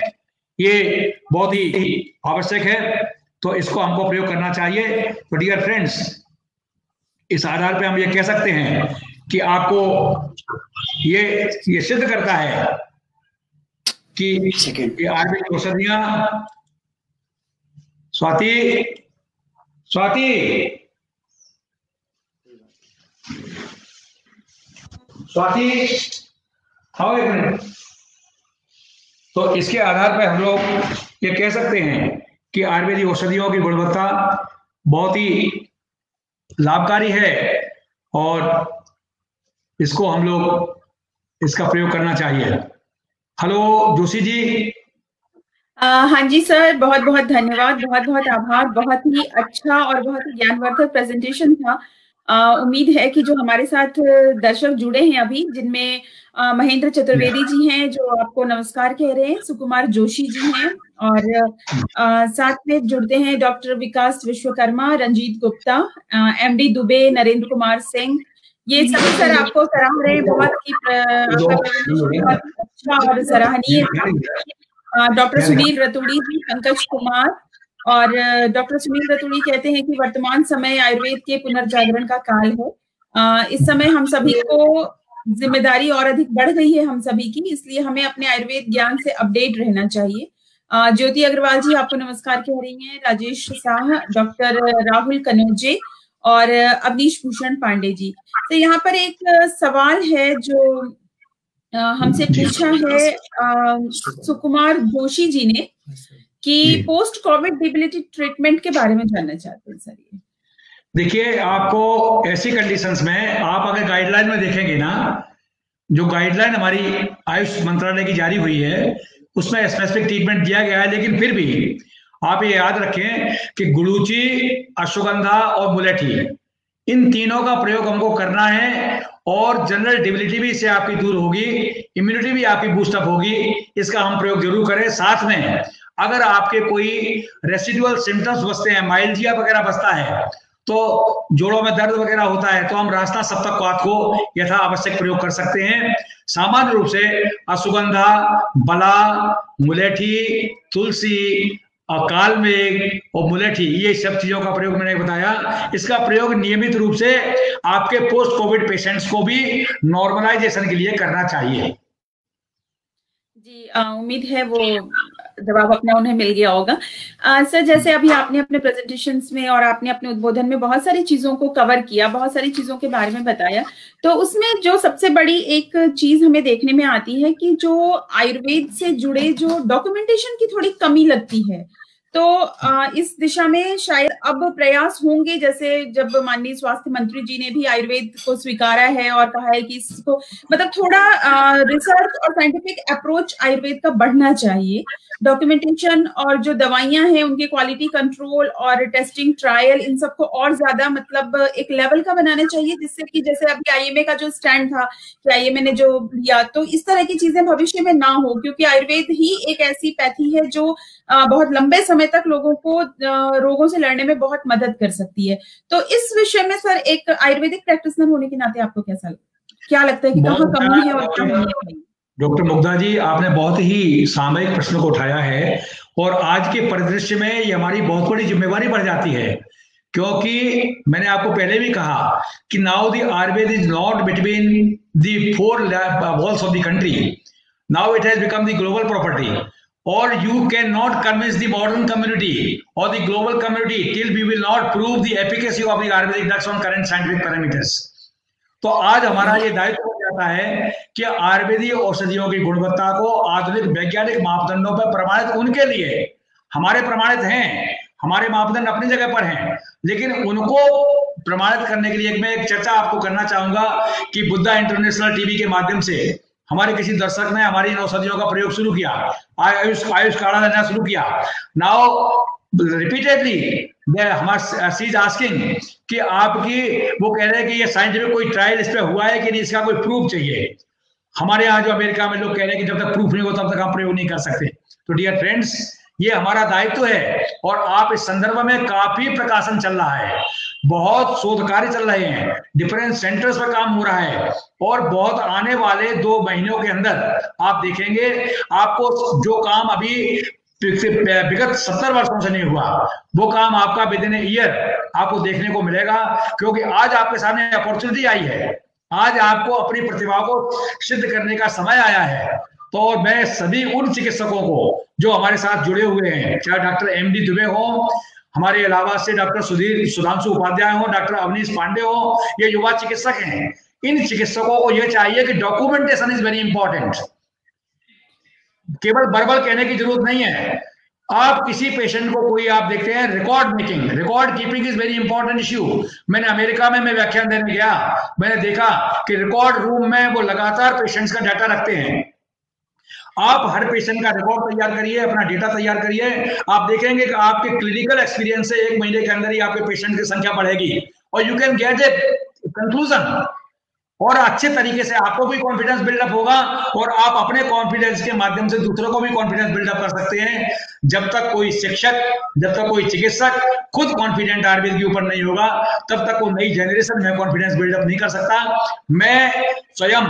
S2: ये बहुत ही आवश्यक है, तो इसको हमको प्रयोग करना चाहिए। तो डियर फ्रेंड्स, इस आधार पे हम ये कह सकते हैं कि आपको ये सिद्ध करता है कि आयुर्वेदिक औषधियां स्वाति, स्वाति, स्वाति, आओ एक मिनट। तो इसके आधार पर हम लोग ये कह सकते हैं कि आयुर्वेदिक औषधियों की गुणवत्ता बहुत ही लाभकारी है और इसको हम लोग इसका प्रयोग करना चाहिए। हेलो जोशी जी।
S1: हाँ जी सर, बहुत बहुत धन्यवाद, बहुत बहुत आभार। बहुत ही अच्छा और बहुत ही ज्ञानवर्धक प्रेजेंटेशन था। उम्मीद है कि जो हमारे साथ दर्शक जुड़े हैं अभी, जिनमें महेंद्र चतुर्वेदी जी हैं जो आपको नमस्कार कह रहे हैं, सुकुमार जोशी जी हैं, और साथ में जुड़ते हैं डॉक्टर विकास विश्वकर्मा, रंजीत गुप्ता, एमडी दुबे, नरेंद्र कुमार सिंह। ये सभी सर आपको सराह रहे हैं। बहुत ही आपका प्रेजेंटेशन बहुत ही अच्छा और सराहनीय था। डॉक्टर सुनील रतूड़ी जी, पंकज कुमार, और डॉक्टर सुनील रतूड़ी कहते हैं कि वर्तमान समय आयुर्वेद के पुनर्जागरण का काल है। इस समय हम सभी को जिम्मेदारी और अधिक बढ़ गई है हम सभी की, इसलिए हमें अपने आयुर्वेद ज्ञान से अपडेट रहना चाहिए। ज्योति अग्रवाल जी आपको नमस्कार कह रही हैं, राजेश शाह, डॉक्टर राहुल कनौजे और अवनीश भूषण पांडे जी। तो यहाँ पर एक सवाल है जो हमसे पूछा है सुकुमार जोशी जी ने, कि पोस्ट कोविड डिबिलिटी ट्रीटमेंट के बारे में जानना चाहते हैं सर। ये
S2: देखिए, आपको ऐसी कंडीशंस में आप अगर गाइडलाइन में देखेंगे ना, जो गाइडलाइन हमारी आयुष मंत्रालय की जारी हुई है उसमें स्पेसिफिक ट्रीटमेंट दिया गया है, लेकिन फिर भी आप ये याद रखें कि गुलूची, अश्वगंधा और मुलेठी, इन तीनों का प्रयोग हमको करना है और जनरल डिबिलिटी भी इससे आपकी दूर होगी, इम्यूनिटी भी आपकी बूस्टअप होगी। इसका हम प्रयोग जरूर करें। साथ में अगर आपके कोई रेसिडुअल सिम्टम्स बचते हैं, माइल्जिया वगैरह बचता है, तो जोड़ों में दर्द वगैरह होता है, तो हम रास्ता सप्तक्वाथ को यथा आवश्यक प्रयोग कर सकते हैं। सामान्य रूप से अश्वगंधा, बला, मुलेठी, तुलसी, कालमेघ और मुलेठी, ये सब चीजों का प्रयोग मैंने बताया। इसका प्रयोग नियमित रूप से आपके पोस्ट कोविड पेशेंट्स को भी नॉर्मलाइजेशन के लिए करना चाहिए।
S1: जी, उम्मीद है वो जवाब अपना उन्हें मिल गया होगा। सर, जैसे अभी आपने अपने प्रेजेंटेशंस में और आपने अपने उद्बोधन में बहुत सारी चीजों को कवर किया, बहुत सारी चीजों के बारे में बताया, तो उसमें जो सबसे बड़ी एक चीज हमें देखने में आती है कि जो आयुर्वेद से जुड़े जो डॉक्यूमेंटेशन की थोड़ी कमी लगती है, तो इस दिशा में शायद अब प्रयास होंगे। जैसे जब माननीय स्वास्थ्य मंत्री जी ने भी आयुर्वेद को स्वीकारा है और कहा है कि इसको मतलब थोड़ा रिसर्च और साइंटिफिक अप्रोच आयुर्वेद का बढ़ना चाहिए। डॉक्यूमेंटेशन और जो दवाइयां हैं उनके क्वालिटी कंट्रोल और टेस्टिंग ट्रायल, इन सबको और ज्यादा मतलब एक लेवल का बनाना चाहिए, जिससे कि जैसे अभी आईएमए का जो स्टैंड था कि आईएमए ने जो लिया, तो इस तरह की चीजें भविष्य में ना हो, क्योंकि आयुर्वेद ही एक ऐसी पैथी है जो बहुत लंबे समय तक लोगों को रोगों से लड़ने में बहुत मदद कर सकती है। तो इस विषय में सर, एक आयुर्वेदिक प्रैक्टिशनर होने के नाते आपको क्या लगता है कि कहाँ कमी है और क्या होनी चाहिए?
S2: डॉक्टर मुग्धा जी, आपने बहुत ही सामयिक प्रश्न को उठाया है और आज के परिदृश्य में ये हमारी बहुत बड़ी जिम्मेवारी बढ़ जाती है, क्योंकि मैंने आपको पहले भी कहा कि now the Ayurveda is not between the four walls of the country, now it has become the global property, or you cannot convince the modern community or the global community till we will not prove the efficacy of the Ayurvedic drugs on current scientific parameters. तो आज हमारा ये दायित्व हो जाता है कि आयुर्वेदिक औषधियों की गुणवत्ता को आधुनिक वैज्ञानिक मापदंडों पर प्रमाणित, उनके लिए हमारे प्रमाणित हैं, हमारे मापदंड अपनी जगह पर हैं, लेकिन उनको प्रमाणित करने के लिए मैं एक चर्चा आपको करना चाहूंगा कि बुद्धा इंटरनेशनल टीवी के माध्यम से हमारे किसी दर्शक ने हमारी इन औषधियों का प्रयोग शुरू किया, आयुष काढ़ा लेना शुरू किया। नाउ रिपीटेडली हमारा सी इज आस्किंग कि आपकी, वो कह रहे हैं कि ये साइंटिफिक कोई ट्रायल इस पे हुआ है कि नहीं, इसका कोई प्रूफ चाहिए। हमारे यहाँ जो अमेरिका में लोग कह रहे हैं कि जब तक प्रूफ नहीं हो तब तक हम प्रयोग नहीं कर सकते। तो डियर फ्रेंड्स, ये हमारा दायित्व है और आप इस संदर्भ में काफी प्रकाशन चल रहा है, बहुत शोध कार्य चल रहे हैं, डिफरेंट सेंटर्स पर काम हो रहा है और बहुत आने वाले 2 महीनों के अंदर आप देखेंगे आपको जो काम अभी विगत 70 वर्षों से नहीं हुआ, वो काम आपका विद इन ईयर आपको देखने को मिलेगा, क्योंकि आज आपके सामने अपॉर्चुनिटी आई है, आज आपको अपनी प्रतिभा को सिद्ध करने का समय आया है। तो मैं सभी उन चिकित्सकों को जो हमारे साथ जुड़े हुए हैं, चाहे डॉक्टर MD दुबे हो, हमारे इलाहाबाद से डॉक्टर सुधांशु उपाध्याय हो, डॉक्टर अवनीश पांडे हो, ये युवा चिकित्सक हैं। इन चिकित्सकों को यह चाहिए कि डॉक्यूमेंटेशन इज वेरी इंपॉर्टेंट। केवल वर्बल कहने की जरूरत नहीं है। आप किसी पेशेंट को कोई आप देखते हैं, record making, record keeping is very important issue. मैंने अमेरिका में मैं व्याख्यान देने गया, मैंने देखा कि रिकॉर्ड रूम में वो लगातार पेशेंट्स का डाटा रखते हैं। आप हर पेशेंट का रिकॉर्ड तैयार करिए, अपना डेटा तैयार करिए, आप देखेंगे कि आपके क्लिनिकल एक्सपीरियंस से 1 महीने के अंदर ही आपके पेशेंट की संख्या बढ़ेगी और you can get a conclusion, और अच्छे तरीके से आपको भी कॉन्फिडेंस बिल्डअप होगा और आप अपने कॉन्फिडेंस के माध्यम से दूसरों को भी कॉन्फिडेंस बिल्डअप कर सकते हैं। जब तक कोई शिक्षक, जब तक कोई चिकित्सक खुद कॉन्फिडेंट आयुर्वेद के ऊपर नहीं होगा, तब तक वो नई जनरेशन में कॉन्फिडेंस बिल्डअप नहीं कर सकता। मैं स्वयं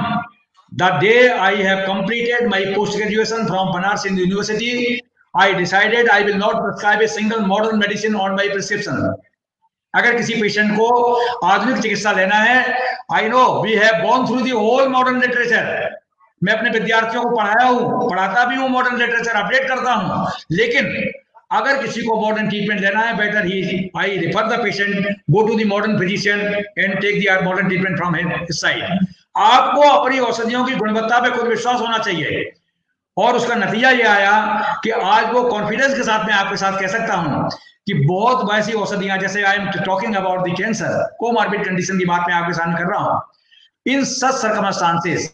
S2: the day I have completed my post graduation from Banaras Hindu University, I decided I will not prescribe a single modern medicine on my prescription. अगर किसी पेशेंट को आधुनिक चिकित्सा लेना है, I know we have gone through the whole modern literature. मैं अपने विद्यार्थियों को पढ़ाया हूं, पढ़ाता भी हूं, मॉडर्न लिटरेचर अपडेट करता हूं, लेकिन अगर किसी को मॉडर्न ट्रीटमेंट लेना है, बेटर ही I refer the patient, go to the modern physician and take the modern treatment from his side. आपको अपनी औषधियों की गुणवत्ता पे खुद विश्वास होना चाहिए, और उसका नतीजा ये आया कि आज वो कॉन्फिडेंस के साथ मैं आपके साथ कह सकता हूं कि बहुत वैसी औषधियां, जैसे I am talking about the cancer comorbid condition की बात मैं आपके सामने कर रहा हूं। इन सच सर्कमस्टांसेस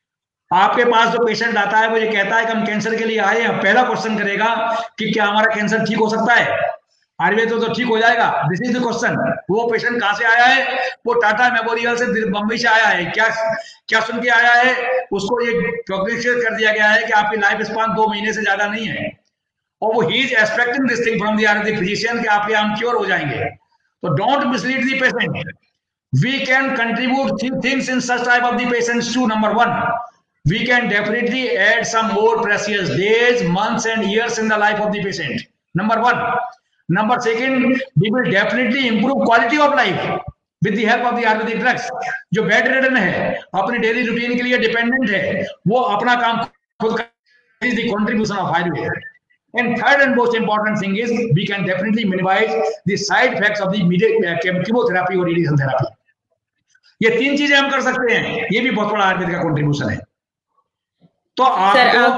S2: आपके पास जो पेशेंट आता है वो ये कहता है कि हम कैंसर के लिए आए हैं, पहला क्वेश्चन करेगा कि क्या हमारा कैंसर ठीक हो सकता है, आयुर्वेद तो ठीक हो जाएगा, दिस इज द क्वेश्चन। वो पेशेंट कहां से आया है, वो टाटा मेमोरियल से बंबई से आया है, क्या सुन के आया है, उसको ये प्रोग्नोसिस कर दिया गया है कि आपकी लाइफ स्पान 2 महीने से ज्यादा नहीं है, और वो ही is expecting this thing from the Ayurvedic physician कि आपके हम क्योर हो जाएंगे। तो don't mislead the patient. We can contribute three things in such type of the patients to. Number 1, we can definitely add some more precious days, months and years in the life of the patient. Number 1. Number 2, we will definitely improve quality of life with the help of the Ayurvedic drugs. जो बेड रिडन है, अपने डेली रूटीन के लिए डिपेंडेंट है, वो अपना काम खुद कर, is the contribution of Ayurveda. And third and most important thing is we can definitely minimize the side effects of the chemotherapy or radiation therapy. ये 3 चीजें हम कर सकते हैं, ये भी बहुत बड़ा आयुर्वेद का कंट्रीब्यूशन है। तो आप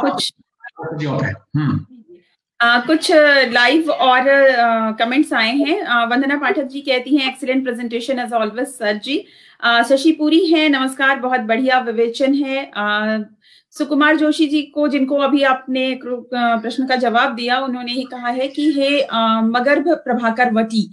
S1: कुछ लाइव और कमेंट्स आए हैं। वंदना पाठक जी कहती हैं excellent presentation as always sir ji. Shashi Puri है, नमस्कार, बहुत बढ़िया विवेचन है। सुकुमार जोशी जी को, जिनको अभी आपने प्रश्न का जवाब दिया, उन्होंने ही कहा है कि हे मगर्भ प्रभाकर वती।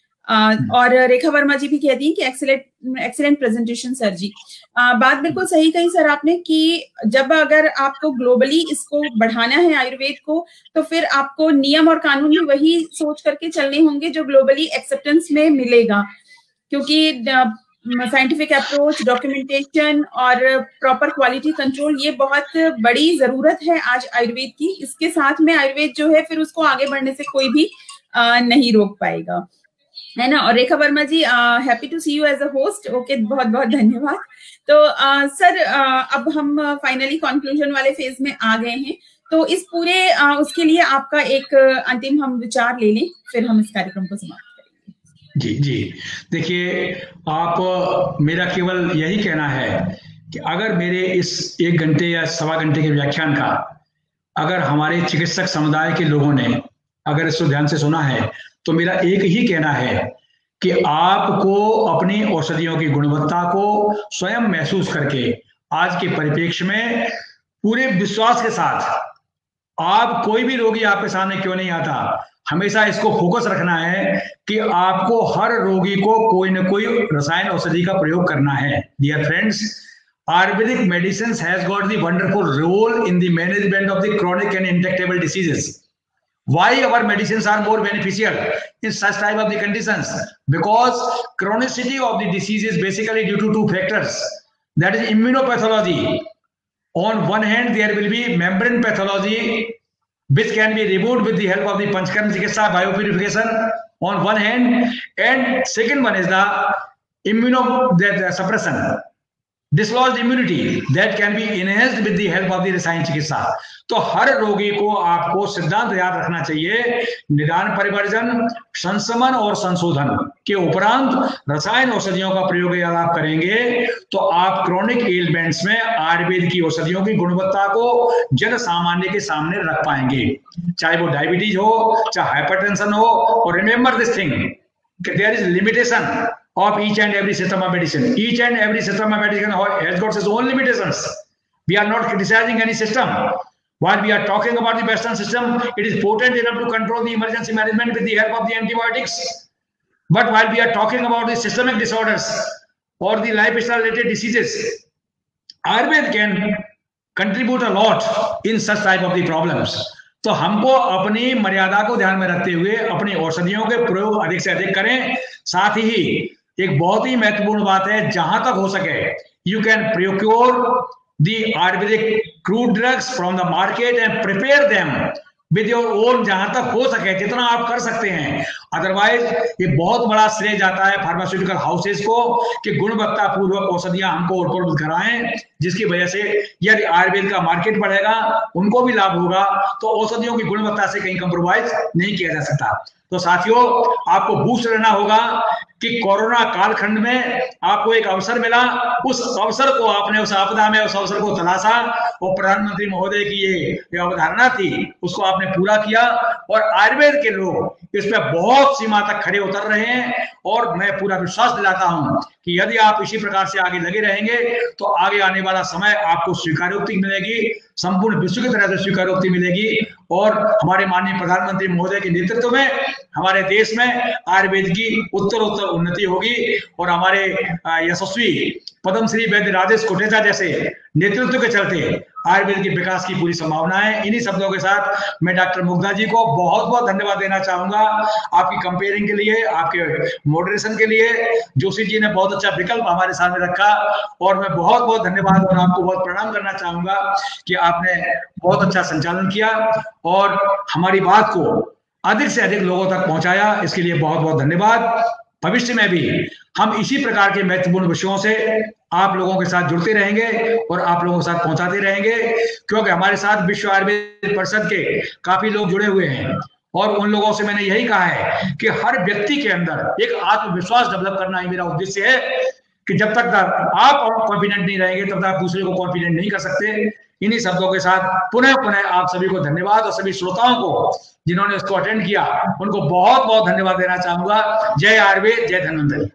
S1: और रेखा वर्मा जी भी कहती हैं कि एक्सीलेंट प्रेजेंटेशन सर जी। बात बिल्कुल सही कही सर आपने कि जब अगर आपको ग्लोबली इसको बढ़ाना है आयुर्वेद को, तो फिर आपको नियम और कानून भी वही सोच करके चलने होंगे जो ग्लोबली एक्सेप्टेंस में मिलेगा, क्योंकि साइंटिफिक अप्रोच, डॉक्यूमेंटेशन और प्रॉपर क्वालिटी कंट्रोल, ये बहुत बड़ी जरूरत है आज आयुर्वेद की। इसके साथ में आयुर्वेद जो है फिर उसको आगे बढ़ने से कोई भी नहीं रोक पाएगा, है ना। और Rekha Verma ji, happy to see you as a host. Okay, बहुत बहुत धन्यवाद। तो सर, अब हम फाइनली कंक्लूजन वाले फेज में आ गए हैं, तो इस पूरे उसके लिए आपका एक अंतिम हम विचार ले लें, फिर हम इस कार्यक्रम को समाप्त करेंगे।
S2: जी जी, देखिए, आप, मेरा केवल यही कहना है कि अगर मेरे इस 1 घंटे या 1.25 घंटे के व्याख्यान का अगर हमारे चिकित्सक समुदाय के लोगों ने अगर इसको ध्यान से सुना है, तो मेरा एक ही कहना है कि आपको अपनी औषधियों की गुणवत्ता को स्वयं महसूस करके आज के परिप्रेक्ष्य में पूरे विश्वास के साथ, आप कोई भी रोगी आपके सामने क्यों नहीं आता, हमेशा इसको फोकस रखना है कि आपको हर रोगी को कोई न कोई रसायन औषधि का प्रयोग करना है। Dear friends, Ayurvedic medicine has got the wonderful role in the management of the chronic and intractable diseases. Why our medicines are more beneficial in such type of the conditions? Because chronicity of the disease is basically due to 2 factors. That is immunopathology. On one hand, there will be membrane pathology, which can be removed with the help of the Panchkarma Chikitsa biopurification on one hand, and second one is the suppression, dislodged immunity that can be enhanced with the help of the रसायन चिकित्सा। तो हर रोगी को आपको सिद्धांत याद रखना चाहिए, निदान, परिवर्जन, संशमन और संशोधन के उपरांत रसायन औषधियों का प्रयोग यदि आप करेंगे तो आप क्रोनिक एलिमेंट्स में आयुर्वेद की औषधियों की गुणवत्ता को जन सामान्य के सामने रख पाएंगे, चाहे वो डायबिटीज हो, चाहे हाइपरटेंशन हो। और remember this thing, there is limitation of each and every system of medicine. Each and every system of medicine has got its own limitations. We are not criticizing any system. While we are talking about the Western system, it is potent enough to control the emergency management with the help of the antibiotics. But while we are talking about the systemic disorders or the lifestyle-related diseases, Ayurveda can contribute a lot in such type of the problems. तो हमको अपनी मर्यादा को ध्यान में रखते हुए अपनी औषधियों के प्रयोग अधिक से अधिक करें। साथ ही एक बहुत ही महत्वपूर्ण बात है, जहां तक हो सके you can procure the Ayurvedic crude drugs from the market and prepare them with your own, जहां तक हो सके जितना आप कर सकते हैं। अदरवाइज ये बहुत बड़ा श्रेय जाता है फार्मास्यूटिकल हाउसेस को कि गुणवत्ता पूर्वक औषधियां हमको उपलब्ध कराएं, जिसकी वजह से यदि आयुर्वेद का मार्केट बढ़ेगा उनको भी लाभ होगा। तो औषधियों की गुणवत्ता से कहीं कंप्रोमाइज नहीं किया जा सकता। तो साथियों, आपको बूस्ट रहना होगा कि कोरोना कालखंड में आपको एक अवसर मिला, उस अवसर को आपने, उस आपदा में उस अवसर को तलाशा और प्रधानमंत्री महोदय की ये अवधारणा थी उसको आपने पूरा किया। और आयुर्वेद के लोग इस पर बहुत सीमा तक खड़े उतर रहे हैं और मैं पूरा विश्वास दिलाता हूं कि यदि आप इसी प्रकार से आगे लगे रहेंगे तो आगे आने वाला समय आपको स्वीकारोक्ति मिलेगी, संपूर्ण विश्व की तरह से स्वीकारोक्ति मिलेगी। और हमारे माननीय प्रधानमंत्री महोदय के नेतृत्व में हमारे देश में आयुर्वेद की उत्तरोत्तर उन्नति होगी और हमारे यशस्वी पद्मश्री वैद्य राजेश कोटेचा जैसे नेतृत्व के चलते आयुर्वेद के विकास की पूरी संभावना है। इन्हीं शब्दों के साथ मैं डॉक्टर मुग्धा जी को बहुत बहुत धन्यवाद देना चाहूंगा आपकी कंपेयरिंग के लिए, आपके मॉडरेशन के लिए। जोशी जी ने बहुत अच्छा विकल्प हमारे सामने रखा और मैं बहुत बहुत धन्यवाद और आपको बहुत प्रणाम करना चाहूंगा कि आपने बहुत अच्छा संचालन किया और हमारी बात को अधिक से अधिक लोगों तक पहुंचाया। इसके लिए बहुत बहुत धन्यवाद। भविष्य में भी हम इसी प्रकार के महत्वपूर्ण विषयों से आप लोगों के साथ जुड़ते रहेंगे और आप लोगों के साथ पहुंचाते रहेंगे, क्योंकि हमारे साथ विश्व आयुर्वेद परिषद के काफी लोग जुड़े हुए हैं और उन लोगों से मैंने यही कहा है कि हर व्यक्ति के अंदर एक आत्मविश्वास डेवलप करना ही मेरा उद्देश्य है कि जब तक आप कॉन्फिडेंट नहीं रहेंगे तब तक आप दूसरे को कॉन्फिडेंट नहीं कर सकते। इन्हीं शब्दों के साथ पुनः आप सभी को धन्यवाद और सभी श्रोताओं को जिन्होंने इसको अटेंड किया उनको बहुत बहुत धन्यवाद देना चाहूंगा। जय आयुर्वेद, जय धन्वंतरि।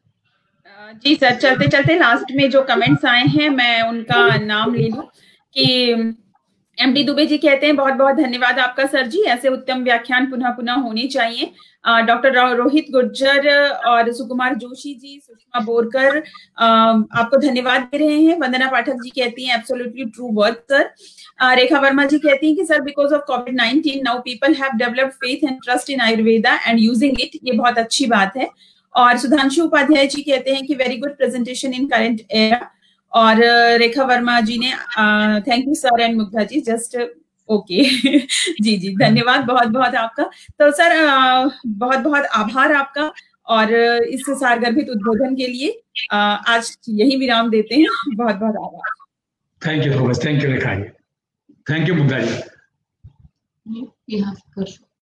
S1: जी सर, चलते चलते लास्ट में जो कमेंट्स आए हैं मैं उनका नाम ले लूं कि एमडी दुबे जी कहते हैं बहुत बहुत धन्यवाद आपका सर जी, ऐसे उत्तम व्याख्यान पुनः पुनः होने चाहिए। डॉक्टर रोहित गुर्जर और सुकुमार जोशी जी, सुषमा बोरकर आपको धन्यवाद दे रहे हैं। वंदना पाठक जी कहती हैं absolutely true word sir. Rekha Verma ji कहती हैं कि सर बिकॉज ऑफ कोविड-19 now people have developed faith and trust in Ayurveda and using it, ये बहुत अच्छी बात है। और सुधांशु उपाध्याय जी कहते हैं कि very good presentation in current era. और रेखा वर्मा जी ने thank you sir and Mugdha ji, just okay जी जी धन्यवाद बहुत बहुत आपका। तो सर बहुत बहुत आभार आपका और इस सारगर्भित उद्बोधन के लिए आज यही विराम देते हैं। बहुत बहुत आभार।
S2: Thank you so much. Thank you Rekha ji, thank you Mugdha ji.